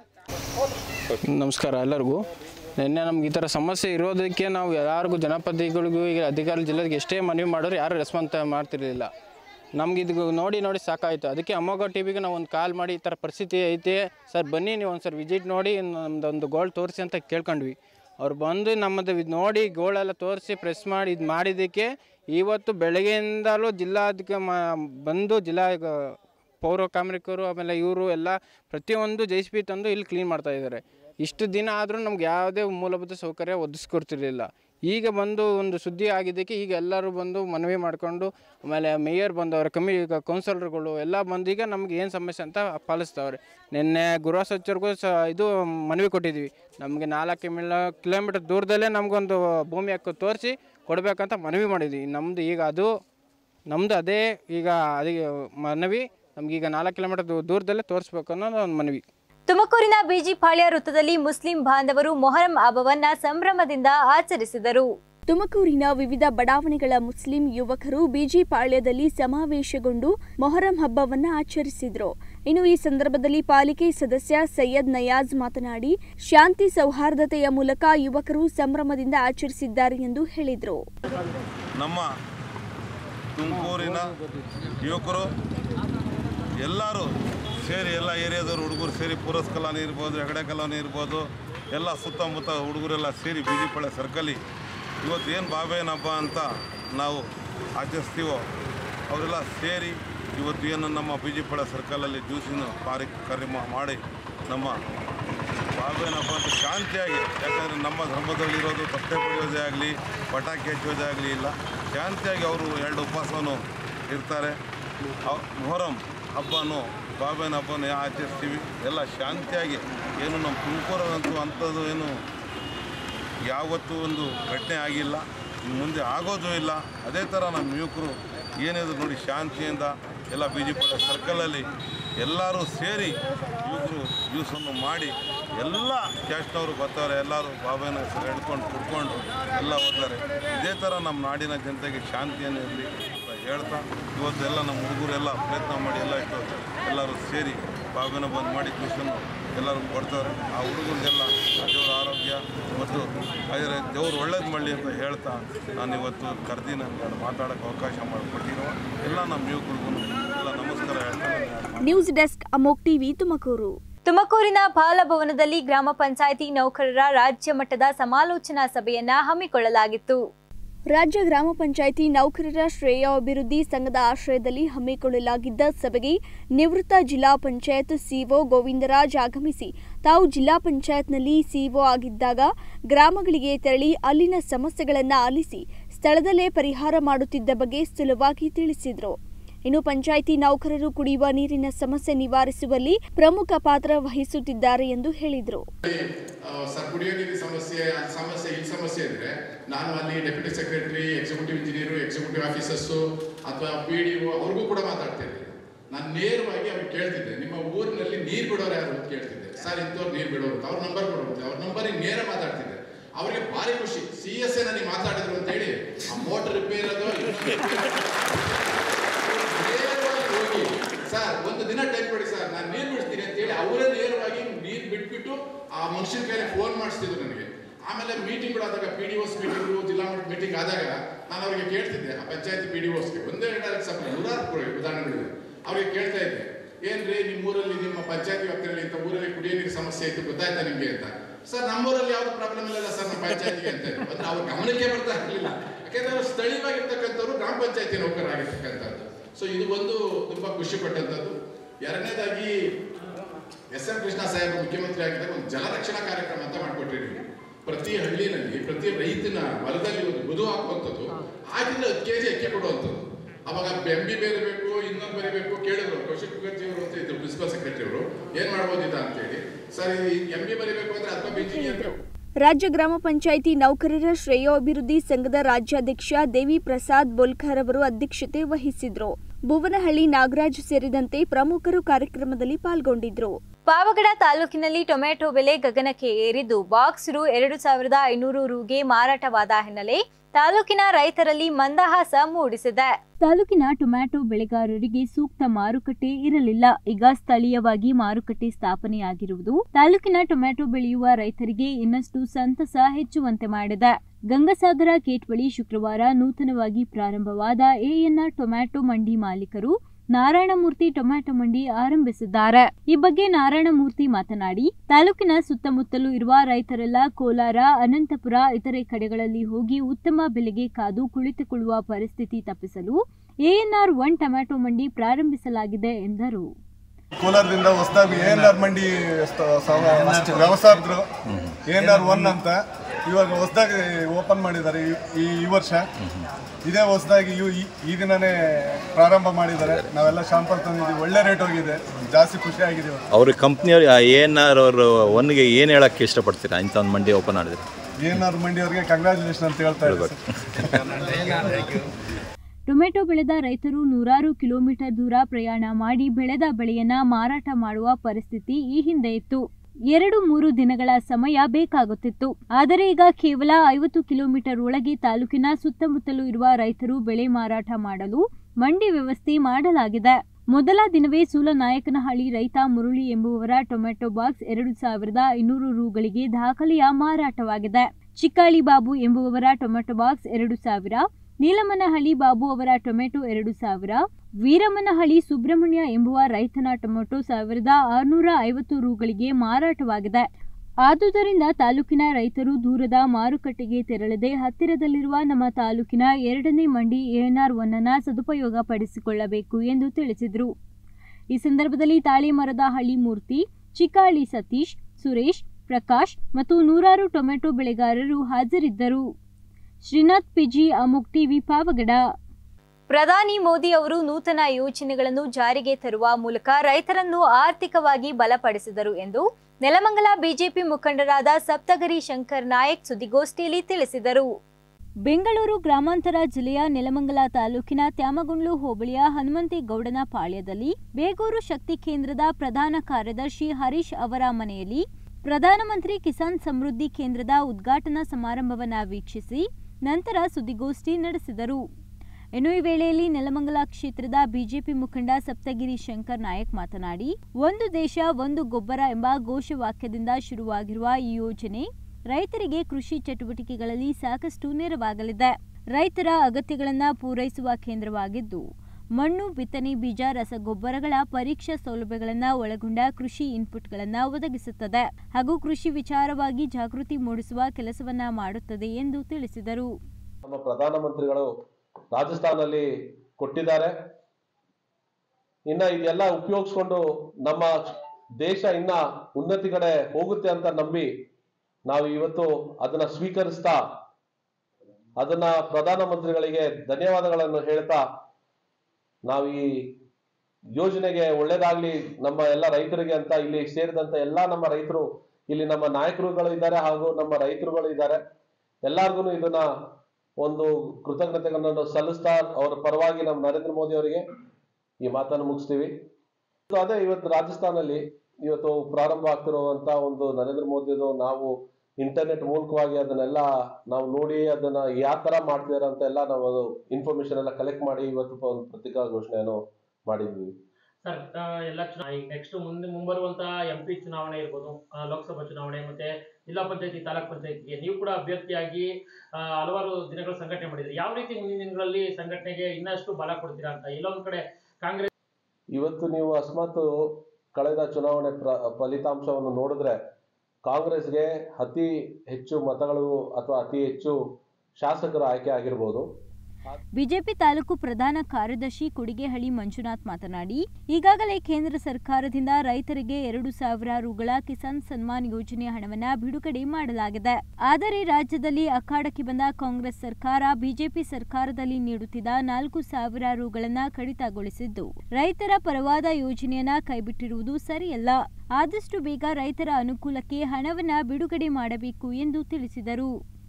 S7: ನಮಸ್ಕಾರ ಎಲ್ಲರಿಗೂ. ನಿನ್ನೆ ನಮ್ಗೆ ಈ ಥರ ಸಮಸ್ಯೆ ಇರೋದಕ್ಕೆ ನಾವು ಯಾರಿಗೂ ಜನಪ್ರತಿನಿಧಿಗಳಿಗೂ ಈಗ ಅಧಿಕಾರಿ ಜಿಲ್ಲೆಗೆ ಎಷ್ಟೇ ಮನವಿ ಮಾಡೋರು ಯಾರು ರೆಸ್ಪಾನ್ಸ್ ಮಾಡ್ತಿರಲಿಲ್ಲ. ನಮ್ಗೆ ಇದು ನೋಡಿ ನೋಡಿ ಸಾಕಾಯಿತು. ಅದಕ್ಕೆ ಅಮೋಘ ಟಿ ವಿಗೆ ನಾವು ಒಂದು ಕಾಲ್ ಮಾಡಿ ಈ ಥರ ಪರಿಸ್ಥಿತಿ ಐತೆ ಸರ್, ಬನ್ನಿ ನೀವು ಒಂದು ಸರ್ ವಿಸಿಟ್ ನೋಡಿ ನಮ್ಮದು ಒಂದು ಗೋಲ್ಡ್ ತೋರಿಸಿ ಅಂತ ಕೇಳ್ಕೊಂಡ್ವಿ. ಅವ್ರು ಬಂದು ನಮ್ಮದು ಇದು ನೋಡಿ ಗೋಳೆಲ್ಲ ತೋರಿಸಿ ಪ್ರೆಸ್ ಮಾಡಿ ಇದು ಮಾಡಿದ್ದಕ್ಕೆ ಇವತ್ತು ಬೆಳಗ್ಗೆಯಿಂದಲೂ ಜಿಲ್ಲಾಧಿಕ ಬಂದು ಜಿಲ್ಲಾ ಪೌರ ಕಾರ್ಮಿಕರು ಆಮೇಲೆ ಇವರು ಎಲ್ಲ ಪ್ರತಿಯೊಂದು ಜೆ ಸಿ ಬಿ ತಂದು ಇಲ್ಲಿ ಕ್ಲೀನ್ ಮಾಡ್ತಾ ಇದ್ದಾರೆ. ಇಷ್ಟು ದಿನ ಆದರೂ ನಮ್ಗೆ ಯಾವುದೇ ಮೂಲಭೂತ ಸೌಕರ್ಯ ಒದಗಿಸ್ಕೊಡ್ತಿರ್ಲಿಲ್ಲ. ಈಗ ಬಂದು ಒಂದು ಸುದ್ದಿ ಆಗಿದ್ದಕ್ಕೆ ಈಗ ಎಲ್ಲರೂ ಬಂದು ಮನವಿ ಮಾಡಿಕೊಂಡು ಆಮೇಲೆ ಮೇಯರ್ ಬಂದವರು, ಕಮ್ಮಿ ಕೌನ್ಸಿಲರ್ಗಳು ಎಲ್ಲ ಬಂದು ಈಗ ನಮ್ಗೆ ಏನು ಸಮಸ್ಯೆ ಅಂತ ಪಾಲಿಸ್ತವ್ರೆ. ನಿನ್ನೆ ಗೃಹ ಸಚಿವರಿಗೂ ಸಹ ಇದು ಮನವಿ ಕೊಟ್ಟಿದ್ವಿ. ನಮಗೆ ನಾಲ್ಕು ಕಿಲೋ ಕಿಲೋಮೀಟರ್ ದೂರದಲ್ಲೇ ನಮಗೊಂದು ಭೂಮಿ ಹಕ್ಕು ತೋರಿಸಿ ಕೊಡಬೇಕಂತ ಮನವಿ ಮಾಡಿದ್ವಿ. ನಮ್ಮದು ಈಗ ಅದು ನಮ್ಮದು ಅದೇ ಈಗ ಅದೇ ಮನವಿ ನಮಗೀಗ ನಾಲ್ಕು ಕಿಲೋಮೀಟರ್ ದೂರದಲ್ಲೇ ತೋರಿಸ್ಬೇಕು ಅನ್ನೋದು ಒಂದು ಮನವಿ.
S1: ತುಮಕೂರಿನ ಬಿಜಿಪಾಳ್ಯ ವೃತ್ತದಲ್ಲಿ ಮುಸ್ಲಿಂ ಬಾಂಧವರು ಮೊಹರಂ ಹಬ್ಬವನ್ನ ಸಂಭ್ರಮದಿಂದ ಆಚರಿಸಿದರು. ತುಮಕೂರಿನ ವಿವಿಧ ಬಡಾವಣೆಗಳ ಮುಸ್ಲಿಂ ಯುವಕರು ಬಿಜಿಪಾಳ್ಯದಲ್ಲಿ ಸಮಾವೇಶಗೊಂಡು ಮೊಹರಂ ಹಬ್ಬವನ್ನ ಆಚರಿಸಿದ್ರು. ಇನ್ನು ಈ ಸಂದರ್ಭದಲ್ಲಿ ಪಾಲಿಕೆ ಸದಸ್ಯ ಸೈಯದ್ ನಯಾಜ್ ಮಾತನಾಡಿ, ಶಾಂತಿ ಸೌಹಾರ್ದತೆಯ ಮೂಲಕ ಯುವಕರು ಸಂಭ್ರಮದಿಂದ ಆಚರಿಸಿದ್ದಾರೆ ಎಂದು ಹೇಳಿದರು.
S8: ನಮ್ಮ ತುಮಕೂರಿನ ಯುವಕರು ಎಲ್ಲರೂ ಸೇರಿ, ಎಲ್ಲ ಏರಿಯಾದವರು ಹುಡುಗರು ಸೇರಿ, ಪೂರಸ್ ಕಾಲೋನಿ ಇರ್ಬೋದು, ಹೆಗಡೆ ಕಾಲೋನಿ ಇರ್ಬೋದು, ಎಲ್ಲ ಸುತ್ತಮುತ್ತ ಹುಡುಗರೆಲ್ಲ ಸೇರಿ ಬಿಜಿಪಾಳ್ಯ ಸರ್ಕಲ್ಲಿ ಇವತ್ತು ಏನು ಬಾಬೇನ್ ಹಬ್ಬ ಅಂತ ನಾವು ಆಚರಿಸ್ತೀವೋ ಅವರೆಲ್ಲ ಸೇರಿ ಇವತ್ತು ಏನು ನಮ್ಮ ಬಿಜಿಪಾಳ್ಯ ಸರ್ಕಲಲ್ಲಿ ಜ್ಯೂಸಿನ ಕಾರ್ಯಕ್ರಮ ಮಾಡಿ ನಮ್ಮ ಬಾಬೇನ್ ಹಬ್ಬ ಅಂತ ಶಾಂತಿಯಾಗಿ, ಯಾಕಂದರೆ ನಮ್ಮ ಧರ್ಮದಲ್ಲಿರೋದು ತಪ್ಪೆ ಪಡೆಯೋದೇ ಆಗಲಿ, ಪಟಾಕಿ ಹಚ್ಚೋದೇ ಆಗಲಿ ಇಲ್ಲ, ಶಾಂತಿಯಾಗಿ ಅವರು ಎರಡು ಉಪವಾಸವನ್ನು ಇರ್ತಾರೆ. ಮೊಹರಂ ಹಬ್ಬನೂ ಬಾಬೇನ್ ಹಬ್ಬನ ಆಚರಿಸ್ತೀವಿ ಎಲ್ಲ ಶಾಂತಿಯಾಗಿ. ಏನು ನಮ್ಮ ತುಮಕೂರಂತೂ ಅಂಥದ್ದು ಏನು ಯಾವತ್ತೂ ಒಂದು ಘಟನೆ ಆಗಿಲ್ಲ, ಮುಂದೆ ಆಗೋದು ಇಲ್ಲ. ಅದೇ ಥರ ನಮ್ಮ ಯುವಕರು ಏನಿದ್ರು ನೋಡಿ ಶಾಂತಿಯಿಂದ ಎಲ್ಲ ಬಿಜಿಪಾಳ್ಯ ಸರ್ಕಲಲ್ಲಿ ಎಲ್ಲರೂ ಸೇರಿ ಯುವಕರು ಜ್ಯೂಸನ್ನು ಮಾಡಿ ಎಲ್ಲ ಕ್ಯಾಸ್ಟ್ನವರು ಬರ್ತಾರೆ, ಎಲ್ಲರೂ ಬಾಬೇನ ಹೆಸರು ಹಿಡ್ಕೊಂಡು ಕುಡ್ಕೊಂಡು ಎಲ್ಲ ಹೋಗ್ತಾರೆ. ಇದೇ ಥರ ನಮ್ಮ ನಾಡಿನ ಜನತೆಗೆ ಶಾಂತಿಯನ್ನು ಇರಲಿ ಅಂತ ಹೇಳ್ತಾ ಇವತ್ತೆಲ್ಲ ನಮ್ಮ ಹುಡುಗರೆಲ್ಲ ಪ್ರಯತ್ನ ಮಾಡಿ ಎಲ್ಲ ಇಟ್ಟು ಎಲ್ಲರೂ ಸೇರಿ ಬಾಬೇನ ಬಂದ್ ಮಾಡಿ ಜ್ಯೂಸನ್ನು ಎಲ್ಲರೂ ಕೊಡ್ತಾರೆ. ಆ ಹುಡುಗರಿಗೆಲ್ಲ ದೇವರ ಆರೋಗ್ಯ ಮತ್ತು ಅದರ ದೇವರು ಒಳ್ಳೇದು ಮಾಡಲಿ ಅಂತ ಹೇಳ್ತಾ ನಾನು ಇವತ್ತು ಕರೆದಿ ನನಗೆ ಮಾತಾಡೋಕ್ಕೆ ಅವಕಾಶ ಮಾಡಿಕೊಟ್ಟಿರೋ ಎಲ್ಲ ನಮ್ಮ ಯುವಕರಿಗೂ ಎಲ್ಲ ನಮಸ್ಕಾರ ಹೇಳ್ತಾ.
S1: News desk Amogh TV Tumakuru. ತುಮಕೂರಿನ ಬಾಲಭವನದಲ್ಲಿ ಗ್ರಾಮ ಪಂಚಾಯಿತಿ ನೌಕರರ ರಾಜ್ಯ ಮಟ್ಟದ ಸಮಾಲೋಚನಾ ಸಭೆಯನ್ನ ಹಮ್ಮಿಕೊಳ್ಳಲಾಗಿತ್ತು. ರಾಜ್ಯ ಗ್ರಾಮ ಪಂಚಾಯಿತಿ ನೌಕರರ ಶ್ರೇಯೋಭಿವೃದ್ಧಿ ಸಂಘದ ಆಶ್ರಯದಲ್ಲಿ ಹಮ್ಮಿಕೊಳ್ಳಲಾಗಿದ್ದ ಸಭೆಗೆ ನಿವೃತ್ತ ಜಿಲ್ಲಾ ಪಂಚಾಯತ್ ಸಿಒ ಗೋವಿಂದರಾಜ್ ಆಗಮಿಸಿ ತಾವು ಜಿಲ್ಲಾ ಪಂಚಾಯತ್ನಲ್ಲಿ ಸಿಒ ಆಗಿದ್ದಾಗ ಗ್ರಾಮಗಳಿಗೆ ತೆರಳಿ ಅಲ್ಲಿನ ಸಮಸ್ಯೆಗಳನ್ನು ಆಲಿಸಿ ಸ್ಥಳದಲ್ಲೇ ಪರಿಹಾರ ಮಾಡುತ್ತಿದ್ದ ಬಗ್ಗೆ ಸುಲಭವಾಗಿ ತಿಳಿಸಿದರು. ಇನ್ನು ಪಂಚಾಯಿತಿ ನೌಕರರು ಕುಡಿಯುವ ನೀರಿನ ಸಮಸ್ಯೆ ನಿವಾರಿಸುವಲ್ಲಿ ಪ್ರಮುಖ ಪಾತ್ರ ವಹಿಸುತ್ತಿದ್ದಾರೆ ಎಂದು ಹೇಳಿದರು.
S9: ಕುಡಿಯುವ ನೀರಿನ ಸಮಸ್ಯೆ ಸಮಸ್ಯೆ ಈ ಸಮಸ್ಯೆ ಇದ್ರೆ ನಾನು ಅಲ್ಲಿ deputy secretary, executive engineer, executive officers ಅಥವಾ ಪಿ ಡಿ ಒ ಅವ್ರಿಗೂ ಕೂಡ ಮಾತಾಡ್ತಾ ಇದ್ದೆ. ನಾನು ನೇರವಾಗಿ ಅವ್ರಿಗೆ ಕೇಳ್ತಿದ್ದೆ, ನಿಮ್ಮ ಊರಿನಲ್ಲಿ ನೀರು ಬಿಡೋರು ಯಾರು ಅಂತ ಕೇಳ್ತಿದ್ದೆ. ಸರ್ ಇಂಥವ್ರು ನೀರು ಬಿಡೋರು, ಅವ್ರ ನಂಬರ್ ಕೊಡೋದು, ಅವ್ರ ನಂಬರಿಗೆ ನೇರ ಮಾತಾಡ್ತಿದ್ದೆ. ಅವರಿಗೆ ಭಾರಿ ಖುಷಿ, ಸಿ ಎಸ್ ಎ ನನಗೆ ಮಾತಾಡಿದ್ರು ಅಂತ ಹೇಳಿ ಆ ಮೋಟರ್ ರಿಪೇರ್ ಅದು ಹೋಗಿ ಸರ್ ಒಂದು ದಿನ ಟೈಮ್ ಕೊಡಿ ಸರ್ ನಾನು ನೀರು ಬಿಡ್ತೀನಿ ಅಂತೇಳಿ ಅವರೇ ನೇರವಾಗಿ ನೀರು ಬಿಟ್ಬಿಟ್ಟು ಆ ಮನುಷ್ಯನ ಕೈಲಿ ಫೋನ್ ಮಾಡಿಸ್ತಿದ್ರು ನನಗೆ. ಆಮೇಲೆ ಮೀಟಿಂಗ್ಗಳಾದಾಗ ಪಿ ಡಿ ಓಸ್ ಮೀಟಿಂಗು, ಜಿಲ್ಲಾ ಮಟ್ಟ ಮೀಟಿಂಗ್ ಆದಾಗ ನಾನು ಅವರಿಗೆ ಕೇಳ್ತಿದ್ದೆ, ಆ ಪಂಚಾಯತಿ ಪಿ ಡಿ ಓಸ್ಗೆ ಒಂದೇ ಡೈರೆಕ್ಟ್ ಸಭೆ ನೂರಾರು ಉದಾಹರಣೆಗಳಿವೆ. ಅವ್ರಿಗೆ ಕೇಳ್ತಾ ಇದ್ದೆ, ಏನ್ರಿ ನಿಮ್ಮ ಊರಲ್ಲಿ ನಿಮ್ಮ ಪಂಚಾಯತಿ ವ್ಯಾಪ್ತಿಯಲ್ಲಿ ಇಂಥ ಊರಲ್ಲಿ ಕುಡಿಯೋ ನೀರು ಸಮಸ್ಯೆ ಇತ್ತು ಗೊತ್ತಾಯ್ತಾ ನಿಮಗೆ ಅಂತ. ಸರ್ ನಮ್ಮೂರಲ್ಲಿ ಯಾವ್ದು ಪ್ರಾಬ್ಲಮ್ ಇಲ್ಲ ಸರ್ ನಮ್ಮ ಪಂಚಾಯತಿಗೆ ಅಂತ. ಅಂದ್ರೆ ಅವ್ರ ಗಮನಕ್ಕೆ ಬರ್ತಾ ಇರಲಿಲ್ಲ, ಯಾಕೆಂದ್ರೆ ಅವರು ಸ್ಥಳೀಯವಾಗಿರ್ತಕ್ಕಂಥವ್ರು ಗ್ರಾಮ ಪಂಚಾಯತಿ ನೌಕರರಾಗಿರ್ತಕ್ಕಂಥದ್ದು. ಸೊ ಇದು ಒಂದು ತುಂಬಾ ಖುಷಿ ಪಟ್ಟಂಥದ್ದು. ಎರಡನೇದಾಗಿ ಎಸ್ ಎಂ ಕೃಷ್ಣ ಸಾಹೇಬ್ ಮುಖ್ಯಮಂತ್ರಿ ಆಗಿದ್ದಾಗ ಒಂದು ಜಲರಕ್ಷಣಾ ಕಾರ್ಯಕ್ರಮ ಅಂತ ಮಾಡ್ಕೊಟ್ಟಿರಿ. ಪ್ರತಿ ಹಳ್ಳಿನಲ್ಲಿ ಪ್ರತಿ ರೈತನ ಹೊಲದಲ್ಲಿ ಒಂದು ಗುದು ಹಾಕುವಂಥದ್ದು, ಆಗಿದ್ರೆ ಹತ್ತು ಕೆ ಜಿ ಅಕ್ಕಿ ಕೊಡುವಂಥದ್ದು. ಅವಾಗ ಬೆಂಬಿ ಬೇರೆ ಬೇಕು, ಇನ್ನೊಂದು ಬೇರೆ ಬೇಕು. ಕೇಳಿದ್ರು ಕೌಶಿಕ್ ಮುಖರ್ಜಿ ಅವರು ಅಂತ ಇದ್ರು ಪ್ರಿನ್ಸಿಪಲ್ ಸೆಕ್ರೆಟರಿ ಅವರು, ಏನ್ ಮಾಡ್ಬೋದಿಲ್ಲ ಅಂತೇಳಿ. ಸರ್ ಎಂ ಬಿ ಬರೀಬೇಕು ಅಂದ್ರೆ ಅಥವಾ ಬಿಜಿಗೆ
S1: ರಾಜ್ಯ ಗ್ರಾಮ ಪಂಚಾಯಿತಿ ನೌಕರರ ಶ್ರೇಯೋಭಿವೃದ್ಧಿ ಸಂಘದ ರಾಜ್ಯಾಧ್ಯಕ್ಷ ದೇವಿ ಪ್ರಸಾದ್ ಬೋಲ್ಕರ್ ಅವರು ಅಧ್ಯಕ್ಷತೆ ವಹಿಸಿದ್ರು. ಭುವನಹಳ್ಳಿ ನಾಗರಾಜ್ ಸೇರಿದಂತೆ ಪ್ರಮುಖರು ಕಾರ್ಯಕ್ರಮದಲ್ಲಿ ಪಾಲ್ಗೊಂಡಿದ್ರು. ಪಾವಗಡ ತಾಲೂಕಿನಲ್ಲಿ ಟೊಮೆಟೊ ಬೆಲೆ ಗಗನಕ್ಕೆ ಏರಿದ್ದು ಬಾಕ್ಸ್ ರು ಎರಡು ಸಾವಿರದ ಐನೂರು ರುಗೆ ಮಾರಾಟವಾದ ಹಿನ್ನೆಲೆ ತಾಲೂಕಿನ ರೈತರಲ್ಲಿ ಮಂದಹಾಸ ಮೂಡಿಸಿದೆ. ತಾಲೂಕಿನ ಟೊಮ್ಯಾಟೊ ಬೆಳೆಗಾರರಿಗೆ ಸೂಕ್ತ ಮಾರುಕಟ್ಟೆ ಇರಲಿಲ್ಲ. ಈಗ ಸ್ಥಳೀಯವಾಗಿ ಮಾರುಕಟ್ಟೆ ಸ್ಥಾಪನೆಯಾಗಿರುವುದು ತಾಲೂಕಿನ ಟೊಮ್ಯಾಟೊ ಬೆಳೆಯುವ ರೈತರಿಗೆ ಇನ್ನಷ್ಟು ಸಂತಸ ಹೆಚ್ಚುವಂತೆ ಮಾಡಿದೆ. ಗಂಗಸಾಗರ ಗೇಟ್ ಬಳಿ ಶುಕ್ರವಾರ ನೂತನವಾಗಿ ಪ್ರಾರಂಭವಾದ ಎಎನ್ಆರ್ ಟೊಮ್ಯಾಟೊ ಮಂಡಿ ಮಾಲೀಕರು ನಾರಾಯಣಮೂರ್ತಿ ಟೊಮ್ಯಾಟೊ ಮಂಡಿ ಆರಂಭಿಸಿದ್ದಾರೆ. ಈ ಬಗ್ಗೆ ನಾರಾಯಣಮೂರ್ತಿ ಮಾತನಾಡಿ, ತಾಲೂಕಿನ ಸುತ್ತಮುತ್ತಲೂ ಇರುವ ರೈತರೆಲ್ಲ ಕೋಲಾರ, ಅನಂತಪುರ ಇತರೆ ಕಡೆಗಳಲ್ಲಿ ಹೋಗಿ ಉತ್ತಮ ಬೆಲೆಗೆ ಕಾದು ಕುಳಿತುಕೊಳ್ಳುವ ಪರಿಸ್ಥಿತಿ ತಪ್ಪಿಸಲು ಎಎನ್ಆರ್ ಒನ್ ಟೊಮ್ಯಾಟೊ ಮಂಡಿ ಪ್ರಾರಂಭಿಸಲಾಗಿದೆ ಎಂದರು.
S5: ಕೋಲಾರದಿಂದ ಹೊಸದಾಗಿ ಎ ಎನ್ ಆರ್ ಮಂಡಿ ವ್ಯವಸಾಯಕರು ಎ ಎನ್ ಆರ್ ಒನ್ ಅಂತ ಇವಾಗ ಹೊಸದಾಗಿ ಓಪನ್ ಮಾಡಿದ್ದಾರೆ ಈ ಈ ವರ್ಷ. ಇದೇ ಹೊಸದಾಗಿ ಈ ದಿನನೇ ಪ್ರಾರಂಭ ಮಾಡಿದ್ದಾರೆ. ನಾವೆಲ್ಲ ಶಾಂಪಲ್ ತಂದಿದ್ದೀವಿ, ಒಳ್ಳೆ ರೇಟ್ ಹೋಗಿದೆ, ಜಾಸ್ತಿ ಖುಷಿ ಆಗಿದೆ.
S10: ಅವ್ರ ಕಂಪ್ನಿಯವ್ರು ಎ ಎನ್ ಆರ್ ಅವರು ಒನ್ಗೆ ಏನು ಹೇಳಕ್ಕೆ ಇಷ್ಟಪಡ್ತೀರಾ? ಇಂಥ ಒಂದು ಮಂಡಿ ಓಪನ್ ಮಾಡಿದ್ರೆ
S5: ಎ ಎನ್ ಆರ್ ಮಂಡಿ ಅವ್ರಿಗೆ ಕಂಗ್ರ್ಯಾಚುಲೇಷನ್ ಅಂತ ಹೇಳ್ತಾ ಇರ್ಬೇಕು.
S1: ಟೊಮೆಟೊ ಬೆಳೆದ ರೈತರು ನೂರಾರು ಕಿಲೋಮೀಟರ್ ದೂರ ಪ್ರಯಾಣ ಮಾಡಿ ಬೆಳೆದ ಬೆಳೆಯನ್ನ ಮಾರಾಟ ಮಾಡುವ ಪರಿಸ್ಥಿತಿ ಈ ಹಿಂದೆ ಇತ್ತು. ಎರಡು ಮೂರು ದಿನಗಳ ಸಮಯ ಬೇಕಾಗುತ್ತಿತ್ತು. ಆದರೆ ಈಗ ಕೇವಲ ಐವತ್ತು ಕಿಲೋಮೀಟರ್ ಒಳಗೆ ತಾಲೂಕಿನ ಸುತ್ತಮುತ್ತಲೂ ಇರುವ ರೈತರು ಬೆಳೆ ಮಾರಾಟ ಮಾಡಲು ಮಂಡಿ ವ್ಯವಸ್ಥೆ ಮಾಡಲಾಗಿದೆ. ಮೊದಲ ದಿನವೇ ಸೂಲನಾಯಕನಹಳ್ಳಿ ರೈತ ಮುರಳಿ ಎಂಬುವವರ ಟೊಮೆಟೊ ಬಾಕ್ಸ್ ಎರಡು ಸಾವಿರದ ಐನೂರು ರೂಗಳಿಗೆ ದಾಖಲೆಯ ಮಾರಾಟವಾಗಿದೆ. ಚಿಕ್ಕಾಳಿ ಬಾಬು ಎಂಬುವವರ ಟೊಮೆಟೊ ಬಾಕ್ಸ್ ಎರಡು ಸಾವಿರ, ನೀಲಮನಹಳ್ಳಿ ಬಾಬು ಅವರ ಟೊಮೆಟೊ ಎರಡು ಸಾವಿರ, ವೀರಮ್ಮನಹಳ್ಳಿ ಸುಬ್ರಹ್ಮಣ್ಯ ಎಂಬುವ ರೈತನ ಟೊಮೆಟೊ ಸಾವಿರದ ಆರುನೂರ ಐವತ್ತು ರೂಗಳಿಗೆ ಮಾರಾಟವಾಗಿದೆ. ಆದುದರಿಂದ ತಾಲೂಕಿನ ರೈತರು ದೂರದ ಮಾರುಕಟ್ಟೆಗೆ ತೆರಳದೆ ಹತ್ತಿರದಲ್ಲಿರುವ ನಮ್ಮ ತಾಲೂಕಿನ ಎರಡನೇ ಮಂಡಿ ಎಎನ್ಆರ್ ಒನ್ ಅನ್ನು ಸದುಪಯೋಗ ಪಡಿಸಿಕೊಳ್ಳಬೇಕು ಎಂದು ತಿಳಿಸಿದರು. ಈ ಸಂದರ್ಭದಲ್ಲಿ ತಾಳಿಮರದ ಹಳ್ಳಿ ಮೂರ್ತಿ, ಚಿಕ್ಕಾಳಿ ಸತೀಶ್, ಸುರೇಶ್, ಪ್ರಕಾಶ್ ಮತ್ತು ನೂರಾರು ಟೊಮೆಟೊ ಬೆಳೆಗಾರರು ಹಾಜರಿದ್ದರು. Srinath PG, Amogh TV, Pavagada. ಪ್ರಧಾನಿ ಮೋದಿ ಅವರು ನೂತನ ಯೋಜನೆಗಳನ್ನು ಜಾರಿಗೆ ತರುವ ಮೂಲಕ ರೈತರನ್ನು ಆರ್ಥಿಕವಾಗಿ ಬಲಪಡಿಸಿದರು ಎಂದು ನೆಲಮಂಗಲ ಬಿಜೆಪಿ ಮುಖಂಡರಾದ ಸಪ್ತಗಿರಿ ಶಂಕರ್ ನಾಯಕ್ ಸುದ್ದಿಗೋಷ್ಠಿಯಲ್ಲಿ ತಿಳಿಸಿದರು. ಬೆಂಗಳೂರು ಗ್ರಾಮಾಂತರ ಜಿಲ್ಲೆಯ ನೆಲಮಂಗಲ ತಾಲೂಕಿನ ತ್ಯಾಮಗುಂಡ್ಲು ಹೋಬಳಿಯ ಹನುಮಂತೇಗೌಡನ ಪಾಳ್ಯದಲ್ಲಿ ಬೇಗೂರು ಶಕ್ತಿ ಕೇಂದ್ರದ ಪ್ರಧಾನ ಕಾರ್ಯದರ್ಶಿ ಹರೀಶ್ ಅವರ ಮನೆಯಲ್ಲಿ ಪ್ರಧಾನಮಂತ್ರಿ ಕಿಸಾನ್ ಸಮೃದ್ಧಿ ಕೇಂದ್ರದ ಉದ್ಘಾಟನಾ ಸಮಾರಂಭವನ್ನು ವೀಕ್ಷಿಸಿ ನಂತರ ಸುದ್ದಿಗೋಷ್ಠಿ ನಡೆಸಿದರು. ಇನ್ನು ಈ ವೇಳೆಯಲ್ಲಿ ನೆಲಮಂಗಲ ಕ್ಷೇತ್ರದ ಬಿಜೆಪಿ ಮುಖಂಡ ಸಪ್ತಗಿರಿ ಶಂಕರ್ ನಾಯಕ್ ಮಾತನಾಡಿ, ಒಂದು ದೇಶ ಒಂದು ಗೊಬ್ಬರ ಎಂಬ ಘೋಷವಾಕ್ಯದಿಂದ ಶುರುವಾಗಿರುವ ಈ ಯೋಜನೆ ರೈತರಿಗೆ ಕೃಷಿ ಚಟುವಟಿಕೆಗಳಲ್ಲಿ ಸಾಕಷ್ಟು ನೆರವಾಗಲಿದೆ. ರೈತರ ಅಗತ್ಯಗಳನ್ನು ಪೂರೈಸುವ ಕೇಂದ್ರವಾಗಿದ್ದು ಮಣ್ಣು, ಬಿತ್ತನೆ ಬೀಜ, ರಸಗೊಬ್ಬರಗಳ ಪರೀಕ್ಷಾ ಸೌಲಭ್ಯಗಳನ್ನು ಒಳಗೊಂಡ ಕೃಷಿ ಇನ್ಪುಟ್ಗಳನ್ನು ಒದಗಿಸುತ್ತದೆ ಹಾಗೂ ಕೃಷಿ ವಿಚಾರವಾಗಿ ಜಾಗೃತಿ ಮೂಡಿಸುವ ಕೆಲಸವನ್ನ ಮಾಡುತ್ತದೆ ಎಂದು ತಿಳಿಸಿದರು.
S11: ನಮ್ಮ ಪ್ರಧಾನಮಂತ್ರಿಗಳು ರಾಜಸ್ಥಾನಲ್ಲಿ ಕೊಟ್ಟಿದ್ದಾರೆ. ಇನ್ನ ಇದೆಲ್ಲ ಉಪಯೋಗಿಸ್ಕೊಂಡು ನಮ್ಮ ದೇಶ ಇನ್ನ ಉನ್ನತಿ ಕಡೆ ಹೋಗುತ್ತೆ ಅಂತ ನಂಬಿ ನಾವು ಇವತ್ತು ಅದನ್ನ ಸ್ವೀಕರಿಸ್ತಾ ಅದನ್ನ ಪ್ರಧಾನಮಂತ್ರಿಗಳಿಗೆ ಧನ್ಯವಾದಗಳನ್ನು ಹೇಳ್ತಾ ನಾವು ಈ ಯೋಜನೆಗೆ ಒಳ್ಳೇದಾಗ್ಲಿ ನಮ್ಮ ಎಲ್ಲ ರೈತರಿಗೆ ಅಂತ ಇಲ್ಲಿ ಸೇರಿದಂತ ಎಲ್ಲ ನಮ್ಮ ರೈತರು ಇಲ್ಲಿ ನಮ್ಮ ನಾಯಕರುಗಳು ಇದ್ದಾರೆ ಹಾಗೂ ನಮ್ಮ ರೈತರುಗಳು ಇದ್ದಾರೆ. ಎಲ್ಲಾರ್ಗು ಇದನ್ನ ಒಂದು ಕೃತಜ್ಞತೆಗಳನ್ನು ಸಲ್ಲಿಸ್ತಾ ಅವರ ಪರವಾಗಿ ನಮ್ಮ ನರೇಂದ್ರ ಮೋದಿ ಅವರಿಗೆ ಈ ಮಾತನ್ನು ಮುಗಿಸ್ತೀವಿ. ಅದೇ ಇವತ್ತು ರಾಜಸ್ಥಾನಲ್ಲಿ ಇವತ್ತು ಪ್ರಾರಂಭ ಆಗ್ತಿರುವಂತ ಒಂದು ನರೇಂದ್ರ ಮೋದಿದು ನಾವು ಇಂಟರ್ನೆಟ್ ಮೂಲಕವಾಗಿ ಅದನ್ನೆಲ್ಲ ನಾವು ನೋಡಿ ಅದನ್ನ ಯಾವ ತರ ಮಾಡ್ತಿದಾರೆ ಅಂತ ಎಲ್ಲ ನಾವು ಇನ್ಫಾರ್ಮೇಶನ್ ಎಲ್ಲ ಕಲೆಕ್ಟ್ ಮಾಡಿ ಇವತ್ತು ಒಂದು ಪತ್ರಿಕಾ ಘೋಷಣೆಯನ್ನು ಮಾಡಿದ್ವಿ.
S12: ಸರ್, ಎಲೆಕ್ಷನ್ ನೆಕ್ಸ್ಟ್ ಮುಂದೆ ಮುಂಬರುವಂತಹ ಎಂ ಪಿ ಚುನಾವಣೆ ಇರ್ಬೋದು, ಲೋಕಸಭಾ ಚುನಾವಣೆ ಮತ್ತೆ ಜಿಲ್ಲಾ ಪಂಚಾಯತಿ, ತಾಲೂಕ್ ಪಂಚಾಯತಿಗೆ ನೀವು ಕೂಡ ಅಭ್ಯರ್ಥಿಯಾಗಿ ಹಲವಾರು ದಿನಗಳು ಸಂಘಟನೆ ಮಾಡಿದ್ರಿ. ಯಾವ ರೀತಿ ಮುಂದಿನ ದಿನಗಳಲ್ಲಿ ಸಂಘಟನೆಗೆ ಇನ್ನಷ್ಟು ಬಲ ಕೊಡ್ತೀರಾ ಅಂತ? ಇಲ್ಲೊಂದ್ ಕಡೆ ಕಾಂಗ್ರೆಸ್
S11: ಇವತ್ತು ನೀವು ಅಕಸ್ಮಾತ್ ಕಳೆದ ಚುನಾವಣೆ ಫಲಿತಾಂಶವನ್ನು ನೋಡಿದ್ರೆ ಕಾಂಗ್ರೆಸ್ಗೆ ಅತಿ ಹೆಚ್ಚು ಮತಗಳು ಅಥವಾ ಅತಿ ಹೆಚ್ಚು ಶಾಸಕರು ಆಯ್ಕೆ ಆಗಿರ್ಬೋದು.
S1: ಬಿಜೆಪಿ ತಾಲೂಕು ಪ್ರಧಾನ ಕಾರ್ಯದರ್ಶಿ ಕೊಡಿಗೆಹಳ್ಳಿ ಮಂಜುನಾಥ್ ಮಾತನಾಡಿ, ಈಗಾಗಲೇ ಕೇಂದ್ರ ಸರ್ಕಾರದಿಂದ ರೈತರಿಗೆ ಎರಡು ಸಾವಿರ ರುಗಳ ಕಿಸಾನ್ ಸನ್ಮಾನ್ ಯೋಜನೆ ಹಣವನ್ನ ಬಿಡುಗಡೆ ಮಾಡಲಾಗಿದೆ. ಆದರೆ ರಾಜ್ಯದಲ್ಲಿ ಅಖಾಡಕ್ಕೆ ಬಂದ ಕಾಂಗ್ರೆಸ್ ಸರ್ಕಾರ ಬಿಜೆಪಿ ಸರ್ಕಾರದಲ್ಲಿ ನೀಡುತ್ತಿದ್ದ ನಾಲ್ಕು ಸಾವಿರ ರುಗಳನ್ನ ಕಡಿತಗೊಳಿಸಿದ್ದು ರೈತರ ಪರವಾದ ಯೋಜನೆಯನ್ನ ಕೈಬಿಟ್ಟಿರುವುದು ಸರಿಯಲ್ಲ. ಆದಷ್ಟು ಬೇಗ ರೈತರ ಅನುಕೂಲಕ್ಕೆ ಹಣವನ್ನ ಬಿಡುಗಡೆ ಮಾಡಬೇಕು ಎಂದು ತಿಳಿಸಿದರು.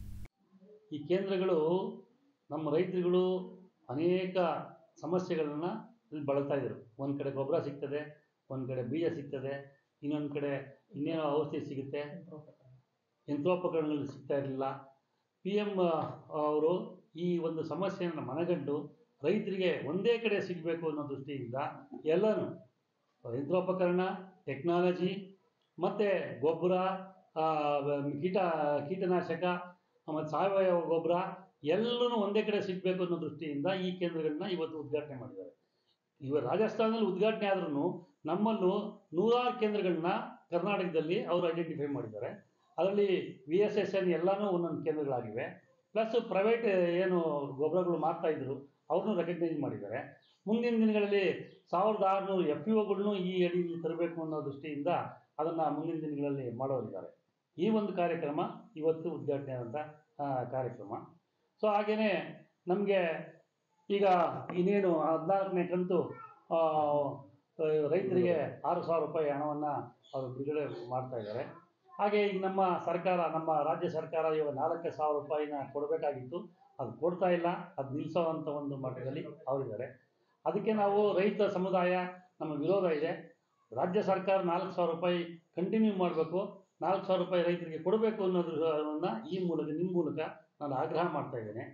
S13: ಈ ಕೇಂದ್ರಗಳು ನಮ್ಮ ರೈತರುಗಳು ಅನೇಕ ಸಮಸ್ಯೆಗಳನ್ನು ಇಲ್ಲಿ ಬಳಲ್ತಾ ಇದ್ದರು. ಒಂದು ಕಡೆ ಗೊಬ್ಬರ ಸಿಗ್ತದೆ, ಒಂದು ಕಡೆ ಬೀಜ ಸಿಗ್ತದೆ, ಇನ್ನೊಂದು ಕಡೆ ಇನ್ನೇನೋ ಔಷಧಿ ಸಿಗುತ್ತೆ, ಯಂತ್ರೋಪಕರಣಗಳು ಸಿಗ್ತಾ ಇರಲಿಲ್ಲ. ಪಿ ಎಮ್ ಅವರು ಈ ಒಂದು ಸಮಸ್ಯೆಯನ್ನು ಮನಗಂಡು ರೈತರಿಗೆ ಒಂದೇ ಕಡೆ ಸಿಗಬೇಕು ಅನ್ನೋ ದೃಷ್ಟಿಯಿಂದ ಎಲ್ಲನೂ ಯಂತ್ರೋಪಕರಣ, ಟೆಕ್ನಾಲಜಿ ಮತ್ತು ಗೊಬ್ಬರ, ಕೀಟ ಕೀಟನಾಶಕ ಮತ್ತು ಸಾವಯವ ಗೊಬ್ಬರ ಎಲ್ಲನೂ ಒಂದೇ ಕಡೆ ಸಿಗಬೇಕು ಅನ್ನೋ ದೃಷ್ಟಿಯಿಂದ ಈ ಕೇಂದ್ರಗಳನ್ನ ಇವತ್ತು ಉದ್ಘಾಟನೆ ಮಾಡಿದ್ದಾರೆ. ಇವ ರಾಜಸ್ಥಾನದಲ್ಲಿ ಉದ್ಘಾಟನೆ ಆದ್ರೂ ನಮ್ಮಲ್ಲೂ ನೂರಾರು ಕೇಂದ್ರಗಳನ್ನ ಕರ್ನಾಟಕದಲ್ಲಿ ಅವರು ಐಡೆಂಟಿಫೈ ಮಾಡಿದ್ದಾರೆ. ಅದರಲ್ಲಿ ವಿ ಎಸ್ ಎಸ್ ಎನ್ ಎಲ್ಲನೂ ಒಂದೊಂದು ಕೇಂದ್ರಗಳಾಗಿವೆ. ಪ್ಲಸ್ ಪ್ರೈವೇಟ್ ಏನು ಗೊಬ್ಬರಗಳು ಮಾರ್ತಾ ಇದ್ರು ಅವ್ರನ್ನೂ ರೆಕಗ್ನೈಸ್ ಮಾಡಿದ್ದಾರೆ. ಮುಂದಿನ ದಿನಗಳಲ್ಲಿ ಸಾವಿರದ ಆರುನೂರು ಎಫ್ ಪಿ ಒಗಳನ್ನು ಈ ಅಡಿಯಲ್ಲಿ ತರಬೇಕು ಅನ್ನೋ ದೃಷ್ಟಿಯಿಂದ ಅದನ್ನು ಮುಂದಿನ ದಿನಗಳಲ್ಲಿ ಮಾಡೋರಿದ್ದಾರೆ. ಈ ಒಂದು ಕಾರ್ಯಕ್ರಮ ಇವತ್ತು ಉದ್ಘಾಟನೆ ಆದಂಥ ಕಾರ್ಯಕ್ರಮ. ಸೊ ಹಾಗೆಯೇ ನಮಗೆ ಈಗ ಇನ್ನೇನು ಹದಿನಾಲ್ಕನೇ ಕಂತು ರೈತರಿಗೆ ಆರು ಸಾವಿರ ರೂಪಾಯಿ ಹಣವನ್ನು ಅವರು ಬಿಡುಗಡೆ ಮಾಡ್ತಾ ಇದ್ದಾರೆ. ಹಾಗೆ ಈಗ ನಮ್ಮ ಸರ್ಕಾರ, ನಮ್ಮ ರಾಜ್ಯ ಸರ್ಕಾರ ಇವಾಗ ನಾಲ್ಕು ಸಾವಿರ ರೂಪಾಯಿನ ಕೊಡಬೇಕಾಗಿತ್ತು, ಅದು ಕೊಡ್ತಾ ಇಲ್ಲ, ಅದು ನಿಲ್ಲಿಸೋ ಅಂಥ ಒಂದು ಮಟ್ಟದಲ್ಲಿ ಅವರಿದ್ದಾರೆ. ಅದಕ್ಕೆ ನಾವು ರೈತ ಸಮುದಾಯ ನಮ್ಮ ವಿರೋಧ ಇದೆ. ರಾಜ್ಯ ಸರ್ಕಾರ ನಾಲ್ಕು ಸಾವಿರ ರೂಪಾಯಿ ಕಂಟಿನ್ಯೂ ಮಾಡಬೇಕು, ನಾಲ್ಕು ಸಾವಿರ ರೂಪಾಯಿ ರೈತರಿಗೆ ಕೊಡಬೇಕು ಅನ್ನೋದನ್ನ ಈ ಮೂಲಕ ನಿಮ್ಮ ಮೂಲಕ ನಾನು ಆಗ್ರಹ ಮಾಡ್ತಾ ಇದ್ದೇನೆ.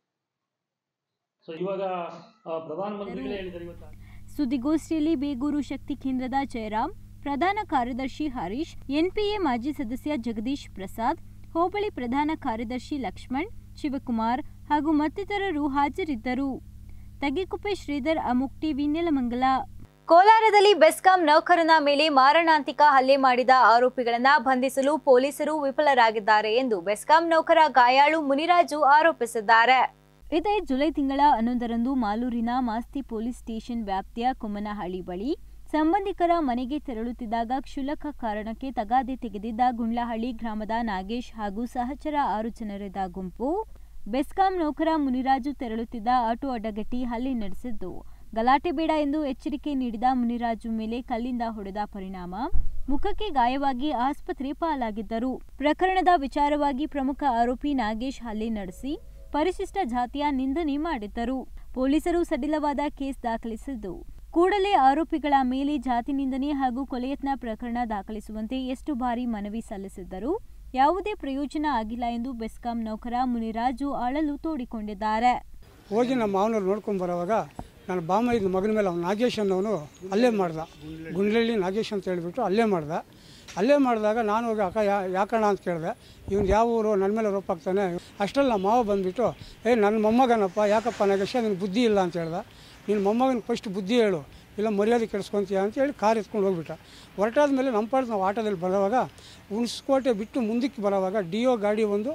S13: ಸೊ ಇವಾಗ ಪ್ರಧಾನಮಂತ್ರಿಗಳೇ ಹೇಳಿದ್ದಾರೆ ಇವತ್ತು.
S1: ಸುದ್ದಿಗೋಷ್ಠಿಯಲ್ಲಿ ಬೇಗೂರು ಶಕ್ತಿ ಕೇಂದ್ರದ ಜಯರಾಮ್, ಪ್ರಧಾನ ಕಾರ್ಯದರ್ಶಿ ಹರೀಶ್, ಎನ್ಪಿಎ ಮಾಜಿ ಸದಸ್ಯ ಜಗದೀಶ್ ಪ್ರಸಾದ್, ಹೋಬಳಿ ಪ್ರಧಾನ ಕಾರ್ಯದರ್ಶಿ ಲಕ್ಷ್ಮಣ್, ಶಿವಕುಮಾರ್ ಹಾಗೂ ಮತ್ತಿತರರು ಹಾಜರಿದ್ದರು. ತಗ್ಗಿಕುಪ್ಪೆ ಶ್ರೀಧರ್, ಅಮುಕ್ ಟಿವಿ, ನೆಲಮಂಗಲ. ಕೋಲಾರದಲ್ಲಿ ಬೆಸ್ಕಾಂ ನೌಕರನ ಮೇಲೆ ಮಾರಣಾಂತಿಕ ಹಲ್ಲೆ ಮಾಡಿದ ಆರೋಪಿಗಳನ್ನು ಬಂಧಿಸಲು ಪೊಲೀಸರು ವಿಫಲರಾಗಿದ್ದಾರೆ ಎಂದು ಬೆಸ್ಕಾಂ ನೌಕರ ಗಾಯಾಳು ಮುನಿರಾಜು ಆರೋಪಿಸಿದ್ದಾರೆ. ಇದೇ ಜುಲೈ ತಿಂಗಳ ಹನ್ನೊಂದರಂದು ಮಾಲೂರಿನ ಮಾಸ್ತಿ ಪೊಲೀಸ್ ಸ್ಟೇಷನ್ ವ್ಯಾಪ್ತಿಯ ಕೊಮ್ಮನಹಳ್ಳಿ ಬಳಿ ಸಂಬಂಧಿಕರ ಮನೆಗೆ ತೆರಳುತ್ತಿದ್ದಾಗ ಕ್ಷುಲ್ಲಕ ಕಾರಣಕ್ಕೆ ತಗಾದೆ ತೆಗೆದಿದ್ದ ಗುಂಡ್ಲಹಳ್ಳಿ ಗ್ರಾಮದ ನಾಗೇಶ್ ಹಾಗೂ ಸಹಚರ ಆರು ಜನರಿದ್ದ ಗುಂಪು ಬೆಸ್ಕಾಂ ನೌಕರ ಮುನಿರಾಜು ತೆರಳುತ್ತಿದ್ದ ಆಟೋ ಅಡ್ಡಗಟ್ಟಿ ಹಲ್ಲೆ ನಡೆಸಿದ್ದು, ಗಲಾಟೆ ಬೇಡ ಎಂದು ಎಚ್ಚರಿಕೆ ನೀಡಿದ ಮುನಿರಾಜು ಮೇಲೆ ಕಲ್ಲಿಂದ ಹೊಡೆದ ಪರಿಣಾಮ ಮುಖಕ್ಕೆ ಗಾಯವಾಗಿ ಆಸ್ಪತ್ರೆ ಪಾಲಾಗಿದ್ದರು. ಪ್ರಕರಣದ ವಿಚಾರವಾಗಿ ಪ್ರಮುಖ ಆರೋಪಿ ನಾಗೇಶ್ ಹಲ್ಲೆ ನಡೆಸಿ ಪರಿಶಿಷ್ಟ ಜಾತಿಯ ನಿಂದನೆ ಮಾಡಿದ್ದರು. ಪೊಲೀಸರು ಸಡಿಲವಾದ ಕೇಸ್ ದಾಖಲಿಸಿದ್ದು, ಕೂಡಲೇ ಆರೋಪಿಗಳ ಮೇಲೆ ಜಾತಿ ನಿಂದನೆ ಹಾಗೂ ಕೊಲೆಯತ್ನ ಪ್ರಕರಣ ದಾಖಲಿಸುವಂತೆ ಎಷ್ಟು ಬಾರಿ ಮನವಿ ಸಲ್ಲಿಸಿದ್ದರೂ ಯಾವುದೇ ಪ್ರಯೋಜನ ಆಗಿಲ್ಲ ಎಂದು ಬೆಸ್ಕಾಂ ನೌಕರ ಮುನಿರಾಜು ಅಳಲು ತೋಡಿಕೊಂಡಿದ್ದಾರೆ.
S14: ಹೋಗಿ ನಮ್ಮ ಮಾವನವ್ರು ನೋಡ್ಕೊಂಡು ಬರೋವಾಗ ನನ್ನ ಬಾಮ ಇದ್ದ ಮಗನ ಮೇಲೆ ಅವ್ನು ನಾಗೇಶ್ ಅನ್ನೋನು ಅಲ್ಲೇ ಮಾಡ್ದ. ಗುಂಡ್ಲಳ್ಳಿ ನಾಗೇಶ್ ಅಂತ ಹೇಳಿಬಿಟ್ಟು ಅಲ್ಲೇ ಮಾಡ್ದ. ಅಲ್ಲೇ ಮಾಡಿದಾಗ ನಾನು ಹೋಗಿ ಅಕ್ಕ ಯಾ ಯಾಕಣ್ಣ ಅಂತ ಕೇಳಿದೆ. ಇವ್ನು ಯಾವ ಊರು, ನನ್ನ ಮೇಲೆ ರೋಪ್ ಹಾಕ್ತಾನೆ. ಅಷ್ಟರಲ್ಲಿ ನಮ್ಮ ಮಾವ ಬಂದುಬಿಟ್ಟು, ಏ ನನ್ನ ಮೊಮ್ಮಗನಪ್ಪ, ಯಾಕಪ್ಪ ನಾಗೇಶ ನಿನಗೆ ಬುದ್ಧಿ ಇಲ್ಲ ಅಂತ ಹೇಳ್ದ. ನಿನ್ನ ಮೊಮ್ಮಗನ ಫಸ್ಟ್ ಬುದ್ಧಿ ಹೇಳು, ಇಲ್ಲ ಮರ್ಯಾದೆ ಕೆಡಿಸ್ಕೊತೀಯ ಅಂತ ಹೇಳಿ ಕಾರ್ ಎತ್ಕೊಂಡು ಹೋಗ್ಬಿಟ್ಟ. ಹೊರಟಾದ ಮೇಲೆ ನಮ್ಮ ಪಾಡು ನಾವು ಆಟೋದಲ್ಲಿ ಬರೋವಾಗ ಹುಣಸ್ಕೋಟೆ ಬಿಟ್ಟು ಮುಂದಕ್ಕೆ ಬರೋವಾಗ ಡಿ ಒ ಗಾಡಿ ಒಂದು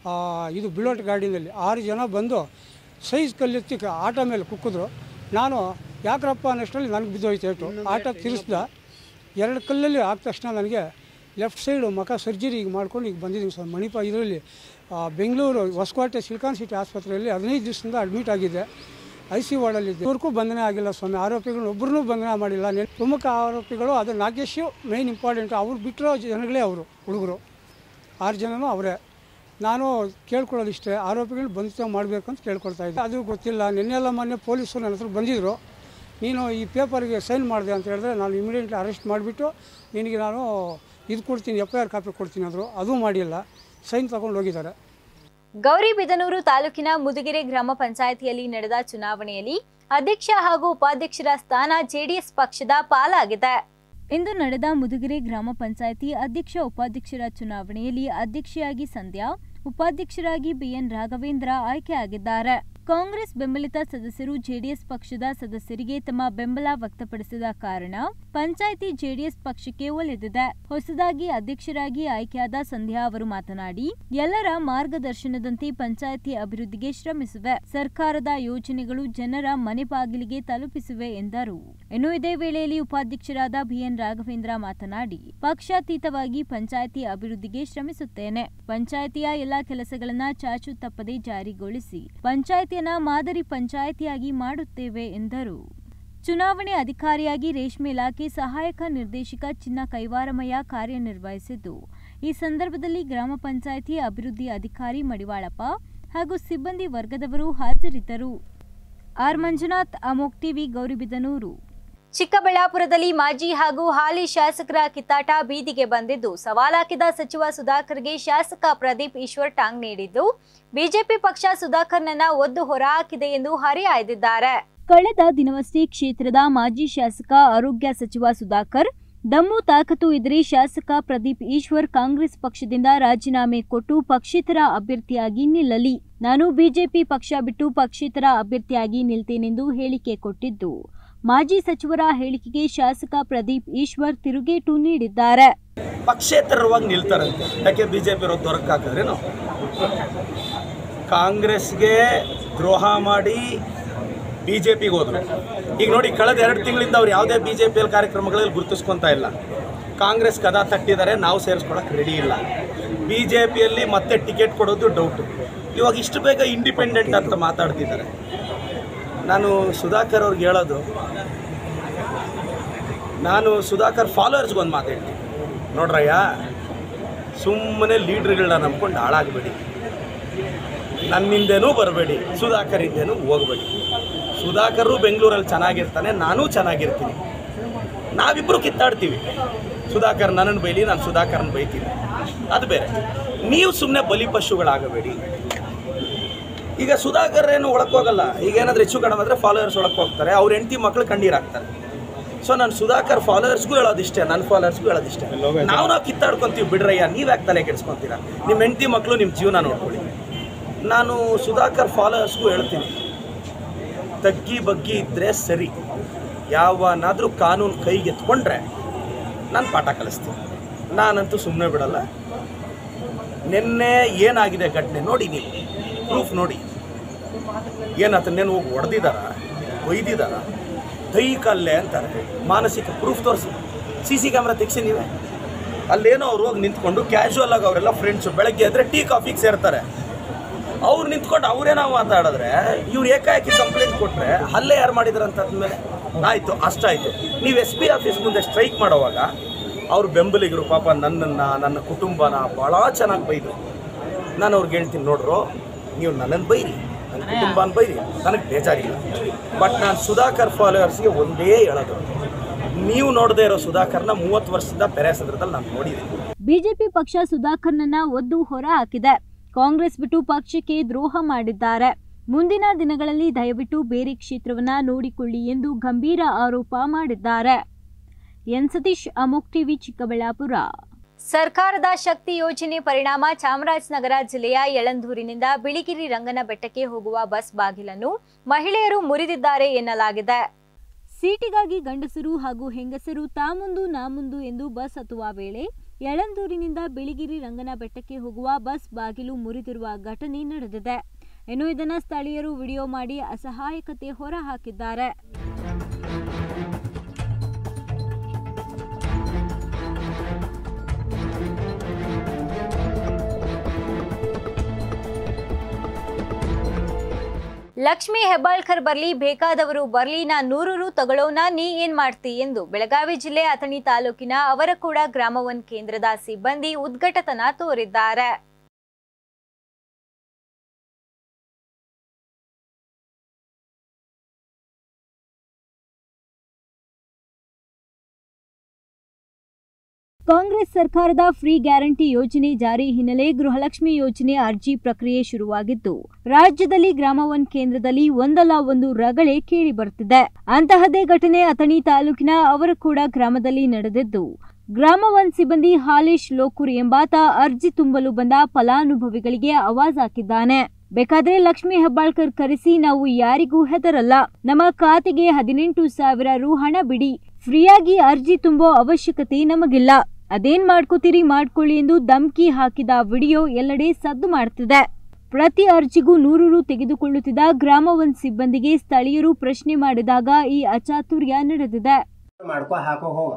S14: ಇದು ಬಿಲೋಟ್ ಗಾಡಿನಲ್ಲಿ ಆರು ಜನ ಬಂದು ಸೈಜ್ ಕಲ್ಲೆತ್ತಿ ಆಟೋ ಮೇಲೆ ಕುಕ್ಕಿದ್ರು. ನಾನು ಯಾಕ್ರಪ್ಪ ಅನ್ನೋಷ್ಟರಲ್ಲಿ ನನಗೆ ಬಿದ್ದೋಯ್ತು ಏಟು. ಆಟೋ ತಿರ್ಸ್ದ, ಎರಡು ಕಲ್ಲಲ್ಲಿ ಆದ ತಕ್ಷಣ ನನಗೆ ಲೆಫ್ಟ್ ಸೈಡು ಮುಖ ಸರ್ಜರಿ ಈಗ ಮಾಡ್ಕೊಂಡು ಈಗ ಬಂದಿದ್ದೀನಿ ಸರ್. ಮಣಿಪ ಇದರಲ್ಲಿ ಬೆಂಗಳೂರು ಹೊಸಕೋಟೆ ಸಿಲಿಕಾನ್ ಸಿಟಿ ಆಸ್ಪತ್ರೆಯಲ್ಲಿ ಹದಿನೈದು ದಿವಸದಿಂದ ಅಡ್ಮಿಟ್ ಆಗಿದೆ. ಐ ಸಿ ವಾರ್ಡಲ್ಲಿದ್ದೆ. ಇವ್ರಿಗೂ ಬಂಧನ ಆಗಿಲ್ಲ ಸ್ವಾಮಿ. ಆರೋಪಿಗಳು ಒಬ್ಬರನ್ನೂ ಬಂಧನ ಮಾಡಿಲ್ಲ. ಪ್ರಮುಖ ಆರೋಪಿಗಳು ಅದು ನಾಗೇಶು ಮೇಯ್ನ್ ಇಂಪಾರ್ಟೆಂಟು. ಅವ್ರು ಬಿಟ್ಟಿರೋ ಜನಗಳೇ ಅವರು ಹುಡುಗರು ಆರು ಜನನೂ ಅವರೇ. ನಾನು ಕೇಳ್ಕೊಳ್ಳೋದು ಇಷ್ಟೇ, ಆರೋಪಿಗಳು ಬಂಧಿತ ಮಾಡಬೇಕು ಅಂತ ಕೇಳ್ಕೊಳ್ತಾ ಇದ್ದೆ. ಅದು ಗೊತ್ತಿಲ್ಲ. ನಿನ್ನೆಲ್ಲ ಮೊನ್ನೆ ಪೊಲೀಸರು ನನ್ನ ಹತ್ರ ಬಂದಿದ್ದರು. ನೀನು ಈ ಪೇಪರ್ಗೆ ಸೈನ್ ಮಾಡಿದೆ ಅಂತ ಹೇಳಿದ್ರೆ ನಾನು ಇಮಿಡಿಯೇಟ್ಲಿ ಅರೆಸ್ಟ್ ಮಾಡಿಬಿಟ್ಟು ನಿನಗೆ ನಾನು ಇದು ಕೊಡ್ತೀನಿ, ಎಫ್ ಐ ಆರ್ ಕಾಪಿ ಕೊಡ್ತೀನಿ ಅಂದರು. ಅದೂ ಮಾಡಿಲ್ಲ, ಸೈನ್ ತಗೊಂಡು ಹೋಗಿದ್ದಾರೆ.
S1: ಗೌರಿಬಿದನೂರು ತಾಲೂಕಿನ ಮುದುಗೆರೆ ಗ್ರಾಮ ಪಂಚಾಯಿತಿಯಲ್ಲಿ ನಡೆದ ಚುನಾವಣೆಯಲ್ಲಿ ಅಧ್ಯಕ್ಷ ಹಾಗೂ ಉಪಾಧ್ಯಕ್ಷರ ಸ್ಥಾನ ಜೆಡಿಎಸ್ ಪಕ್ಷದ ಪಾಲಾಗಿದೆ. ಇಂದು ನಡೆದ ಮುದುಗೆರೆ ಗ್ರಾಮ ಪಂಚಾಯಿತಿ ಅಧ್ಯಕ್ಷ ಉಪಾಧ್ಯಕ್ಷರ ಚುನಾವಣೆಯಲ್ಲಿ ಅಧ್ಯಕ್ಷೆಯಾಗಿ ಸಂಧ್ಯಾ, ಉಪಾಧ್ಯಕ್ಷರಾಗಿ ಬಿಎನ್ ರಾಘವೇಂದ್ರ ಆಯ್ಕೆಯಾಗಿದ್ದಾರೆ. ಕಾಂಗ್ರೆಸ್ ಬೆಂಬಲಿತ ಸದಸ್ಯರು ಜೆಡಿಎಸ್ ಪಕ್ಷದ ಸದಸ್ಯರಿಗೆ ತಮ್ಮ ಬೆಂಬಲ ವ್ಯಕ್ತಪಡಿಸಿದ ಕಾರಣ ಪಂಚಾಯಿತಿ ಜೆಡಿಎಸ್ ಪಕ್ಷಕ್ಕೆ ಒಲಿದಿದೆ. ಹೊಸದಾಗಿ ಅಧ್ಯಕ್ಷರಾಗಿ ಆಯ್ಕೆಯಾದ ಸಂಧ್ಯಾ ಅವರು ಮಾತನಾಡಿ, ಎಲ್ಲರ ಮಾರ್ಗದರ್ಶನದಂತೆ ಪಂಚಾಯಿತಿ ಅಭಿವೃದ್ಧಿಗೆ ಶ್ರಮಿಸುವೆ. ಸರ್ಕಾರದ ಯೋಜನೆಗಳು ಜನರ ಮನೆ ಬಾಗಿಲಿಗೆ ತಲುಪಿಸುವೆ ಎಂದರು. ಇನ್ನು ಇದೇ ವೇಳೆಯಲ್ಲಿ ಉಪಾಧ್ಯಕ್ಷರಾದ ಬಿಎನ್ ರಾಘವೇಂದ್ರ ಮಾತನಾಡಿ, ಪಕ್ಷಾತೀತವಾಗಿ ಪಂಚಾಯಿತಿ ಅಭಿವೃದ್ಧಿಗೆ ಶ್ರಮಿಸುತ್ತೇನೆ. ಪಂಚಾಯಿತಿಯ ಎಲ್ಲಾ ಕೆಲಸಗಳನ್ನ ಚಾಚು ತಪ್ಪದೆ ಜಾರಿಗೊಳಿಸಿ ಪಂಚಾಯಿತಿ ಮಾದರಿ ಪಂಚಾಯಿತಿಯಾಗಿ ಮಾಡುತ್ತೇವೆ ಎಂದರು. ಚುನಾವಣೆ ಅಧಿಕಾರಿಯಾಗಿ ರೇಷ್ಮೆ ಇಲಾಖೆ ಸಹಾಯಕ ನಿರ್ದೇಶಕ ಚಿನ್ನ ಕೈವಾರಮಯ್ಯ ಕಾರ್ಯನಿರ್ವಹಿಸಿದ್ದು, ಈ ಸಂದರ್ಭದಲ್ಲಿ ಗ್ರಾಮ ಪಂಚಾಯಿತಿ ಅಭಿವೃದ್ಧಿ ಅಧಿಕಾರಿ ಮಡಿವಾಳಪ್ಪ ಹಾಗೂ ಸಿಬ್ಬಂದಿ ವರ್ಗದವರು ಹಾಜರಿದ್ದರು. ಆರ್ ಮಂಜುನಾಥ್, ಅಮೋಕ್ ಟಿವಿ, ಗೌರಿಬಿದನೂರು. ಚಿಕ್ಕಬಳ್ಳಾಪುರದಲ್ಲಿ ಮಾಜಿ ಹಾಗೂ ಹಾಲಿ ಶಾಸಕರ ಕಿತ್ತಾಟ ಬೀದಿಗೆ ಬಂದಿದ್ದು, ಸವಾಲಾಕಿದ ಸಚಿವ ಸುಧಾಕರ್ಗೆ ಶಾಸಕ ಪ್ರದೀಪ್ ಈಶ್ವರ್ ಟಾಂಗ್ ನೀಡಿದ್ದು, ಬಿಜೆಪಿ ಪಕ್ಷ ಸುಧಾಕರ್ನನ್ನ ಒದ್ದು ಹೊರಹಾಕಿದೆ ಎಂದು ಹರಿಹಾಯ್ದಿದ್ದಾರೆ. ಕಳೆದ ದಿನವಷ್ಟೇ ಕ್ಷೇತ್ರದ ಮಾಜಿ ಶಾಸಕ ಆರೋಗ್ಯ ಸಚಿವ ಸುಧಾಕರ್ ದಮ್ಮು ತಾಕತ್ತು ಎದುರಿ ಶಾಸಕ ಪ್ರದೀಪ್ ಈಶ್ವರ್ ಕಾಂಗ್ರೆಸ್ ಪಕ್ಷದಿಂದ ರಾಜೀನಾಮೆ ಕೊಟ್ಟು ಪಕ್ಷೇತರ ಅಭ್ಯರ್ಥಿಯಾಗಿ ನಿಲ್ಲಲಿ, ನಾನು ಬಿಜೆಪಿ ಪಕ್ಷ ಬಿಟ್ಟು ಪಕ್ಷೇತರ ಅಭ್ಯರ್ಥಿಯಾಗಿ ನಿಲ್ತೇನೆಂದು ಹೇಳಿಕೆ ಕೊಟ್ಟಿದ್ದು, ಮಾಜಿ ಸಚಿವರ ಹೇಳಿಕೆಗೆ ಶಾಸಕ ಪ್ರದೀಪ್ ಈಶ್ವರ್ ತಿರುಗೇಟು ನೀಡಿದ್ದಾರೆ.
S15: ಪಕ್ಷೇತರವಾಗಿ ನಿಲ್ತಾರೆ. ಯಾಕೆ ಬಿಜೆಪಿ ಇರೋದು ದೊರಕ ಹಾಕಿದ್ರೇನು? ಕಾಂಗ್ರೆಸ್ಗೆ ದ್ರೋಹ ಮಾಡಿ ಬಿ ಜೆ ಪಿಗೆ ಹೋದರು. ಈಗ ನೋಡಿ, ಕಳೆದ ಎರಡು ತಿಂಗಳಿಂದ ಅವ್ರು ಯಾವುದೇ ಬಿ ಜೆ ಪಿಯಲ್ಲಿ ಕಾರ್ಯಕ್ರಮಗಳಲ್ಲಿ ಗುರುತಿಸ್ಕೊತಾ ಇಲ್ಲ. ಕಾಂಗ್ರೆಸ್ ಕದ ತಟ್ಟಿದ್ದಾರೆ, ನಾವು ಸೇರಿಸ್ಕೊಳಕ್ಕೆ ರೆಡಿ ಇಲ್ಲ. ಬಿ ಜೆ ಪಿಯಲ್ಲಿ ಮತ್ತೆ ಟಿಕೆಟ್ ಕೊಡೋದು ಡೌಟು. ಇವಾಗ ಇಷ್ಟು ಬೇಗ ಇಂಡಿಪೆಂಡೆಂಟ್ ಅಂತ ಮಾತಾಡ್ತಿದ್ದಾರೆ. ನಾನು ಸುಧಾಕರ್ ಅವ್ರಿಗೆ ಹೇಳೋದು, ನಾನು ಸುಧಾಕರ್ ಫಾಲೋವರ್ಸ್ಗೊಂದು ಮಾತು ಹೇಳ್ತೀನಿ. ನೋಡ್ರಯ್ಯ, ಸುಮ್ಮನೆ ಲೀಡ್ರ್ಗಳನ್ನ ನಂಬ್ಕೊಂಡು ಹಾಳಾಗಬೇಡಿ. ನನ್ನಿಂದೇನೂ ಬರಬೇಡಿ, ಸುಧಾಕರ್ ಹಿಂದೇನೂ ಹೋಗಬೇಡಿ. ಸುಧಾಕರು ಬೆಂಗಳೂರಲ್ಲಿ ಚೆನ್ನಾಗಿರ್ತಾನೆ, ನಾನೂ ಚೆನ್ನಾಗಿರ್ತೀನಿ. ನಾವಿಬ್ಬರು ಕಿತ್ತಾಡ್ತೀವಿ. ಸುಧಾಕರ್ ನನ್ನನ್ನು ಬೈಲಿ, ನಾನು ಸುಧಾಕರ್ನ ಬೈತೀನಿ, ಅದು ಬೇರೆ. ನೀವು ಸುಮ್ಮನೆ ಬಲಿಪಶುಗಳಾಗಬೇಡಿ. ಈಗ ಸುಧಾಕರ್ ಏನು ಒಳಕೋಗಲ್ಲ. ಈಗ ಏನಾದರೂ ಹೆಚ್ಚು ಕಡಿಮೆ ಆದರೆ ಫಾಲೋವರ್ಸ್ ಒಳಕ್ಕೆ ಹೋಗ್ತಾರೆ, ಅವ್ರ ಹೆಂಡತಿ ಮಕ್ಕಳು ಕಣ್ಣೀರಾಗ್ತಾರೆ. ಸೊ ನಾನು ಸುಧಾಕರ್ ಫಾಲೋವರ್ಸ್ಗೂ ಹೇಳೋದಿಷ್ಟೇ, ನನ್ನ ಫಾಲೋವರ್ಸ್ಗೂ ಹೇಳೋದಿಷ್ಟೇ, ನಾವು ನಾವು ಕಿತ್ತಾಡ್ಕೊತೀವಿ ಬಿಡ್ರಯ್ಯ, ನೀವು ಯಾಕೆ ತಲೆ ಕೆಡಿಸ್ಕೊತೀರಾ? ನಿಮ್ಮ ಹೆಂಡತಿ ಮಕ್ಕಳು ನಿಮ್ಮ ಜೀವನ ನೋಡ್ಕೊಳ್ಳಿ. ನಾನು ಸುಧಾಕರ್ ಫಾಲೋವರ್ಸ್ಗೂ ಹೇಳ್ತೀನಿ, ತಗ್ಗಿ ಬಗ್ಗಿ ಇದ್ದರೆ ಸರಿ. ಯಾವನಾದರೂ ಕಾನೂನು ಕೈಗೆ ಎತ್ಕೊಂಡ್ರೆ ನಾನು ಪಾಠ ಕಲಿಸ್ತೀನಿ. ನಾನಂತೂ ಸುಮ್ಮನೆ ಬಿಡಲ್ಲ. ನಿನ್ನೆ ಏನಾಗಿದೆ ಘಟನೆ ನೋಡಿ, ನೀವು ಪ್ರೂಫ್ ನೋಡಿ. ಏನಾತನ್ನೇನು ಹೋಗಿ ಹೊಡೆದಿದ್ದಾರ, ಒಯ್ದಿದ್ದಾರ, ದೈಹಿಕ ಅಲ್ಲೇ ಅಂತಾರೆ, ಮಾನಸಿಕ ಪ್ರೂಫ್ ತೋರಿಸಿ. ಸಿ ಸಿ ಕ್ಯಾಮ್ರಾ ತೆಗಿಸಿ ನೀವೇ. ಅಲ್ಲೇನೋ ಅವ್ರು ಹೋಗಿ ನಿಂತ್ಕೊಂಡು ಕ್ಯಾಶುವಲ್ ಆಗಿ ಅವರೆಲ್ಲ ಫ್ರೆಂಡ್ಸು ಬೆಳಗ್ಗೆ ಆದರೆ ಟೀ ಕಾಫಿಗೆ ಸೇರ್ತಾರೆ. ಅವ್ರು ನಿಂತ್ಕೊಂಡು ಅವರೇನೋ ಮಾತಾಡಿದ್ರೆ ಇವ್ರು ಏಕಾಏಕಿ ಕಂಪ್ಲೇಂಟ್ ಕೊಟ್ಟರೆ ಹಲ್ಲೆ ಯಾರು ಮಾಡಿದ್ರು ಅಂತಂದಮೇಲೆ ಆಯಿತು, ಅಷ್ಟಾಯಿತು. ನೀವು ಎಸ್ ಪಿ ಆಫೀಸ್ ಮುಂದೆ ಸ್ಟ್ರೈಕ್ ಮಾಡೋವಾಗ ಅವ್ರು ಬೆಂಬಲಿಗರು ಪಾಪ ನನ್ನನ್ನು, ನನ್ನ ಕುಟುಂಬನ ಭಾಳ ಚೆನ್ನಾಗಿ ಬೈದರು. ನಾನು ಅವ್ರಿಗೆ ಹೇಳ್ತೀನಿ, ನೋಡ್ರು, ನೀವು ನನ್ನನ್ನು ಬೈರಿ, ನನ್ನ ಕುಟುಂಬನ ಬೈರಿ, ನನಗೆ ಬೇಜಾರಿಲ್ಲ. ಬಟ್ ನಾನು ಸುಧಾಕರ್ ಫಾಲೋವರ್ಸ್ಗೆ ಒಂದೇ ಹೇಳೋದು, ನೀವು ನೋಡದೇ ಇರೋ ಸುಧಾಕರ್ನ ಮೂವತ್ತು ವರ್ಷದಿಂದ ಪೆರೇಸಂದ್ರದಲ್ಲಿ ನಾನು ನೋಡಿದ್ದೀನಿ.
S1: ಬಿಜೆಪಿ ಪಕ್ಷ ಸುಧಾಕರ್ನನ್ನ ಒದ್ದು ಹೊರ ಹಾಕಿದೆ. ಕಾಂಗ್ರೆಸ್ ಬಿಟ್ಟು ಪಕ್ಷಕ್ಕೆ ದ್ರೋಹ ಮಾಡಿದ್ದಾರೆ. ಮುಂದಿನ ದಿನಗಳಲ್ಲಿ ದಯವಿಟ್ಟು ಬೇರೆ ಕ್ಷೇತ್ರವನ್ನ ನೋಡಿಕೊಳ್ಳಿ ಎಂದು ಗಂಭೀರ ಆರೋಪ ಮಾಡಿದ್ದಾರೆ. ಎನ್ ಸತೀಶ್, ಅಮೋಕ್ ಟಿವಿ, ಚಿಕ್ಕಬಳ್ಳಾಪುರ. ಸರ್ಕಾರದ ಶಕ್ತಿ ಯೋಜನೆ ಪರಿಣಾಮ ಚಾಮರಾಜನಗರ ಜಿಲ್ಲೆಯ ಯಳಂದೂರಿನಿಂದ ಬಿಳಿಗಿರಿ ರಂಗನ ಬೆಟ್ಟಕ್ಕೆ ಹೋಗುವ ಬಸ್ ಬಾಗಿಲನ್ನು ಮಹಿಳೆಯರು ಮುರಿದಿದ್ದಾರೆ ಎನ್ನಲಾಗಿದೆ. ಸೀಟಿಗಾಗಿ ಗಂಡಸರು ಹಾಗೂ ಹೆಂಗಸರು ತಾ ಮುಂದು ನಾ ಮುಂದು ಎಂದು ಬಸ್ ಹತ್ತುವ ವೇಳೆ ಯಳಂದೂರಿನಿಂದ ಬಿಳಿಗಿರಿ ರಂಗನ ಬೆಟ್ಟಕ್ಕೆ ಹೋಗುವ ಬಸ್ ಬಾಗಿಲು ಮುರಿದಿರುವ ಘಟನೆ ನಡೆದಿದೆ. ಇನ್ನು ಇದನ್ನು ಸ್ಥಳೀಯರು ವಿಡಿಯೋ ಮಾಡಿ ಅಸಹಾಯಕತೆ ಹೊರ ಹಾಕಿದ್ದಾರೆ. ಲಕ್ಷ್ಮಿ ಹೆಬ್ಬಾಳ್ಕರ್ ಬರ್ಲಿ, ಬೇಕಾದವರು ಬರ್ಲಿ, ನಾ ನೂರು ರು ತಗೊಳ್ಳೋನ, ನೀ ಏನ್ ಮಾಡ್ತಿ ಎಂದು ಬೆಳಗಾವಿ ಜಿಲ್ಲೆ ಅಥಣಿ ತಾಲೂಕಿನ ಅವರಕೋಡ ಗ್ರಾಮ ಒನ್ ಕೇಂದ್ರದ ಸಿಬ್ಬಂದಿ ಉದ್ಘಾಟತನ ತೋರಿದ್ದಾರೆ. ಕಾಂಗ್ರೆಸ್ ಸರ್ಕಾರದ ಫ್ರೀ ಗ್ಯಾರಂಟಿ ಯೋಜನೆ ಜಾರಿ ಹಿನ್ನೆಲೆ ಗೃಹಲಕ್ಷ್ಮಿ ಯೋಜನೆ ಅರ್ಜಿ ಪ್ರಕ್ರಿಯೆ ಶುರುವಾಗಿದ್ದು, ರಾಜ್ಯದಲ್ಲಿ ಗ್ರಾಮ ಒನ್ ಕೇಂದ್ರದಲ್ಲಿ ಒಂದಲ್ಲ ಒಂದು ರಗಳೆ ಕೇಳಿ ಬರುತ್ತಿದೆ. ಅಂತಹದೇ ಘಟನೆ ಅಥಣಿ ತಾಲೂಕಿನ ಅವರಕೋಡ ಗ್ರಾಮದಲ್ಲಿ ನಡೆದಿದ್ದು, ಗ್ರಾಮ ಒನ್ ಸಿಬ್ಬಂದಿ ಹಾಲೇಶ್ ಲೋಕೂರ್ ಎಂಬಾತ ಅರ್ಜಿ ತುಂಬಲು ಬಂದ ಫಲಾನುಭವಿಗಳಿಗೆ ಆವಾಜ್ ಹಾಕಿದ್ದಾನೆ. ಬೇಕಾದ್ರೆ ಲಕ್ಷ್ಮಿ ಹೆಬ್ಬಾಳ್ಕರ್ ಕರೆಸಿ, ನಾವು ಯಾರಿಗೂ ಹೆದರಲ್ಲ, ನಮ್ಮ ಖಾತೆಗೆ ಹದಿನೆಂಟು ಸಾವಿರ ರು ಹಣ ಬಿಡಿ, ಫ್ರೀಯಾಗಿ ಅರ್ಜಿ ತುಂಬೋ ಅವಶ್ಯಕತೆ ನಮಗಿಲ್ಲ, ಅದೇನ್ ಮಾಡ್ಕೋತೀರಿ ಮಾಡ್ಕೊಳ್ಳಿ ಎಂದು ಧಮ್ಕಿ ಹಾಕಿದ ವಿಡಿಯೋ ಎಲ್ಲೆಡೆ ಸದ್ದು ಮಾಡುತ್ತಿದೆ. ಪ್ರತಿ ಅರ್ಜಿಗೂ ನೂರು ರು ತೆಗೆದುಕೊಳ್ಳುತ್ತಿದ್ದ ಗ್ರಾಮ ಒನ್ ಸಿಬ್ಬಂದಿಗೆ ಸ್ಥಳೀಯರು ಪ್ರಶ್ನೆ ಮಾಡಿದಾಗ ಈ ಅಚಾತುರ್ಯ ನಡೆದಿದೆ.
S16: ಮಾಡ್ಕೋ ಹಾಕೋ ಹೋಗ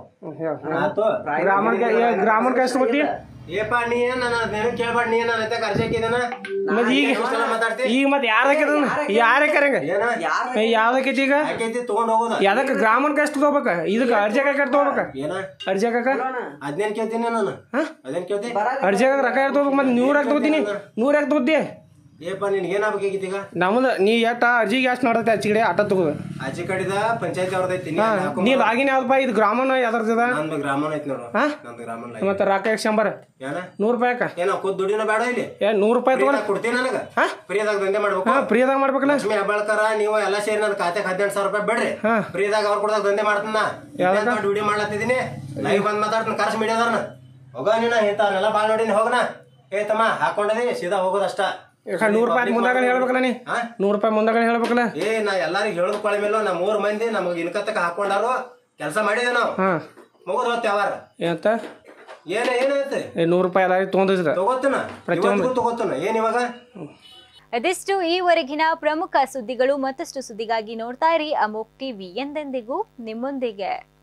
S17: ಗ್ರಾಮನ್ ಕೈ ತಗೋತಿ
S16: ಏಪ ನೀ ನನ್ನ ನೆನಪು ಕೇಳ್ಬೇಡ, ನೀ ನನ್ನ ಐತೆ ಕರ್ಸಕ್ಕಿದನ
S17: ಈಗ ಮತ್ತೆ ಯಾರಕ್ಕೆ ಯಾರಕ್ಕೆ ಯಾವ್ದಕ್ಕೈತಿ ಈಗ
S16: ತಗೊಂಡ್ ಹೋಗೋದ
S17: ಯಾವ್ದಕ್ಕೆ ಗ್ರಾಮನ್ ಕೈ ತಗೋಬೇಕ, ಇದಕ್ಕೆ ಅರ್ಜಿ ಕಾಕ ತಗೋಬೇಕ,
S16: ಏನ
S17: ಅರ್ಜಿ ಕಾಕ
S16: ಅದ್ನೇನ್ ಕೇಳ್ತೀನಿ ನಾನು, ಅದೇನ್ ಕೇಳ್ತಿ
S17: ಅರ್ಜಿ ಕಾಕ ರೊಕ್ಕ ತಗೋಬೇಕು. ಮತ್ತೆ ನೂರ ಯಾಕೆ ತಗೋತೀನಿ, ನೂರ ಯಾಕೆ ತಗೋತಿ
S16: ಏಪ ನಿನ್ಗೆ ಏನಾಗಬೇಕೀಗ?
S17: ನಮ್ದು ನೀ ಎಷ್ಟ ಅರ್ಜಿಗೆ ಎಷ್ಟು ನೋಡತ್ತೆ ಆಚೆ ಕಡೆ ಆಟ ತಗೋದು,
S16: ಆಚೆ ಕಡೆದ ಪಂಚಾಯತ್ ಅವ್ರದೈತಿ
S17: ನೀ ಲಾಗಿನ್ ಯಾವ್ದಪ್ಪ, ಇದು ಗ್ರಾಮನ ಯಾವ್ದದ?
S16: ನಂದು ಗ್ರಾಮನ್ ಐತಿ ನೋಡು, ನಂದು ಗ್ರಾಮನ್.
S17: ಮತ್ತೆ ರೊಕ್ಕ ಎಷ್ಟು ಶಂಬರ್
S16: ಏನ
S17: ನೂರು ರೂಪಾಯಿ
S16: ಏನ ಕೂತ್ ದುಡಿನ ಬೇಡ ಇಲ್ಲಿ,
S17: ಏ ನೂರು ರೂಪಾಯಿ ತಗೊಂಡ್
S16: ಕೊಡ್ತೀನಿ ನನಗ, ಫ್ರೀದಾಗ ದಂಧೆ ಮಾಡ್ಬೇಕು,
S17: ಫ್ರೀದಾಗ ಮಾಡ್ಬೇಕಲ್ಲ.
S16: ಲಕ್ಷ್ಮಿ ಹೆಬ್ಬಾಳ್ಕರ ನೀವು ಎಲ್ಲ ಸೇರಿ ನನ್ನ ಖಾತೆಗೆ ಹದಿನೆಂಟು ಸಾವಿರ ರೂಪಾಯಿ ಬೇಡ್ರಿ, ಫ್ರೀದಾಗ ಅವ್ರ ಕೊಡದಾಗ ದಂಧೆ ಮಾಡ್ತಾನ, ಡ್ಯೂಟಿ ಮಾಡ್ಲತ್ತಿದೀನಿ, ಲೈವ್ ಬಂದ್ ಮಾತಾಡ್ತಾನ ಕರ್ಸ್ ಮೀಡಿಯಾದವ್ರನ್ನ. ಹೋಗ ನೀನ ಇಂಥವ್ರನ್ನೆಲ್ಲ ಬಾಳ್ ನೋಡಿನಿ, ಹೋಗನ ಏ ತಮ್ಮ ಹಾಕೊಂಡದಿ ಸೀದಾ ಹೋಗೋದಷ್ಟ.
S17: ನೂರು ರೂಪಾಯಿ ಮುಂದಾಗಣ ಹೇಳ್ಬೇಕಲ್ಲ, ನೀ ನೂರು ರೂಪಾಯಿ ಮುಂದಾಗಣ ಹೇಳ್ಬೇಕಲ್ಲ.
S16: ಏ ನಾ ಎಲ್ಲಾರಿಗೂ ಹೇಳದ್ ಕೊಳ ಮೇಲೂ ನಾ ಮೂರ್ ಮಂದಿ ನಮಗ್ ಇನ್ಕತ್ತಕ ಹಾಕೊಂಡಾರು ಕೆಲಸ ಮಾಡಿದೆ ನಾವು, ಮುಗಿದ್ ಹೋತ್ ಯಾವಾರ
S17: ಎಂತ
S16: ಏನ ಏನೈತೆ
S17: ನೂರು ರೂಪಾಯಿ ಎಲ್ಲಾರಿ ತಗೊಂಡಿದ್ರ
S16: ತಗೋತನ ಪ್ರತಿಯೊಂದು ತಗೋತನ. ಏನ್ ಇವಾಗ
S1: ಇದಿಷ್ಟು ಈವರೆಗಿನ ಪ್ರಮುಖ ಸುದ್ದಿಗಳು. ಮತ್ತಷ್ಟು ಸುದ್ದಿಗಾಗಿ ನೋಡ್ತಾ ಇರಿ ಅಮೋಕ್ ಟಿವಿ, ಎಂದೆಂದಿಗೂ ನಿಮ್ಮೊಂದಿಗೆ.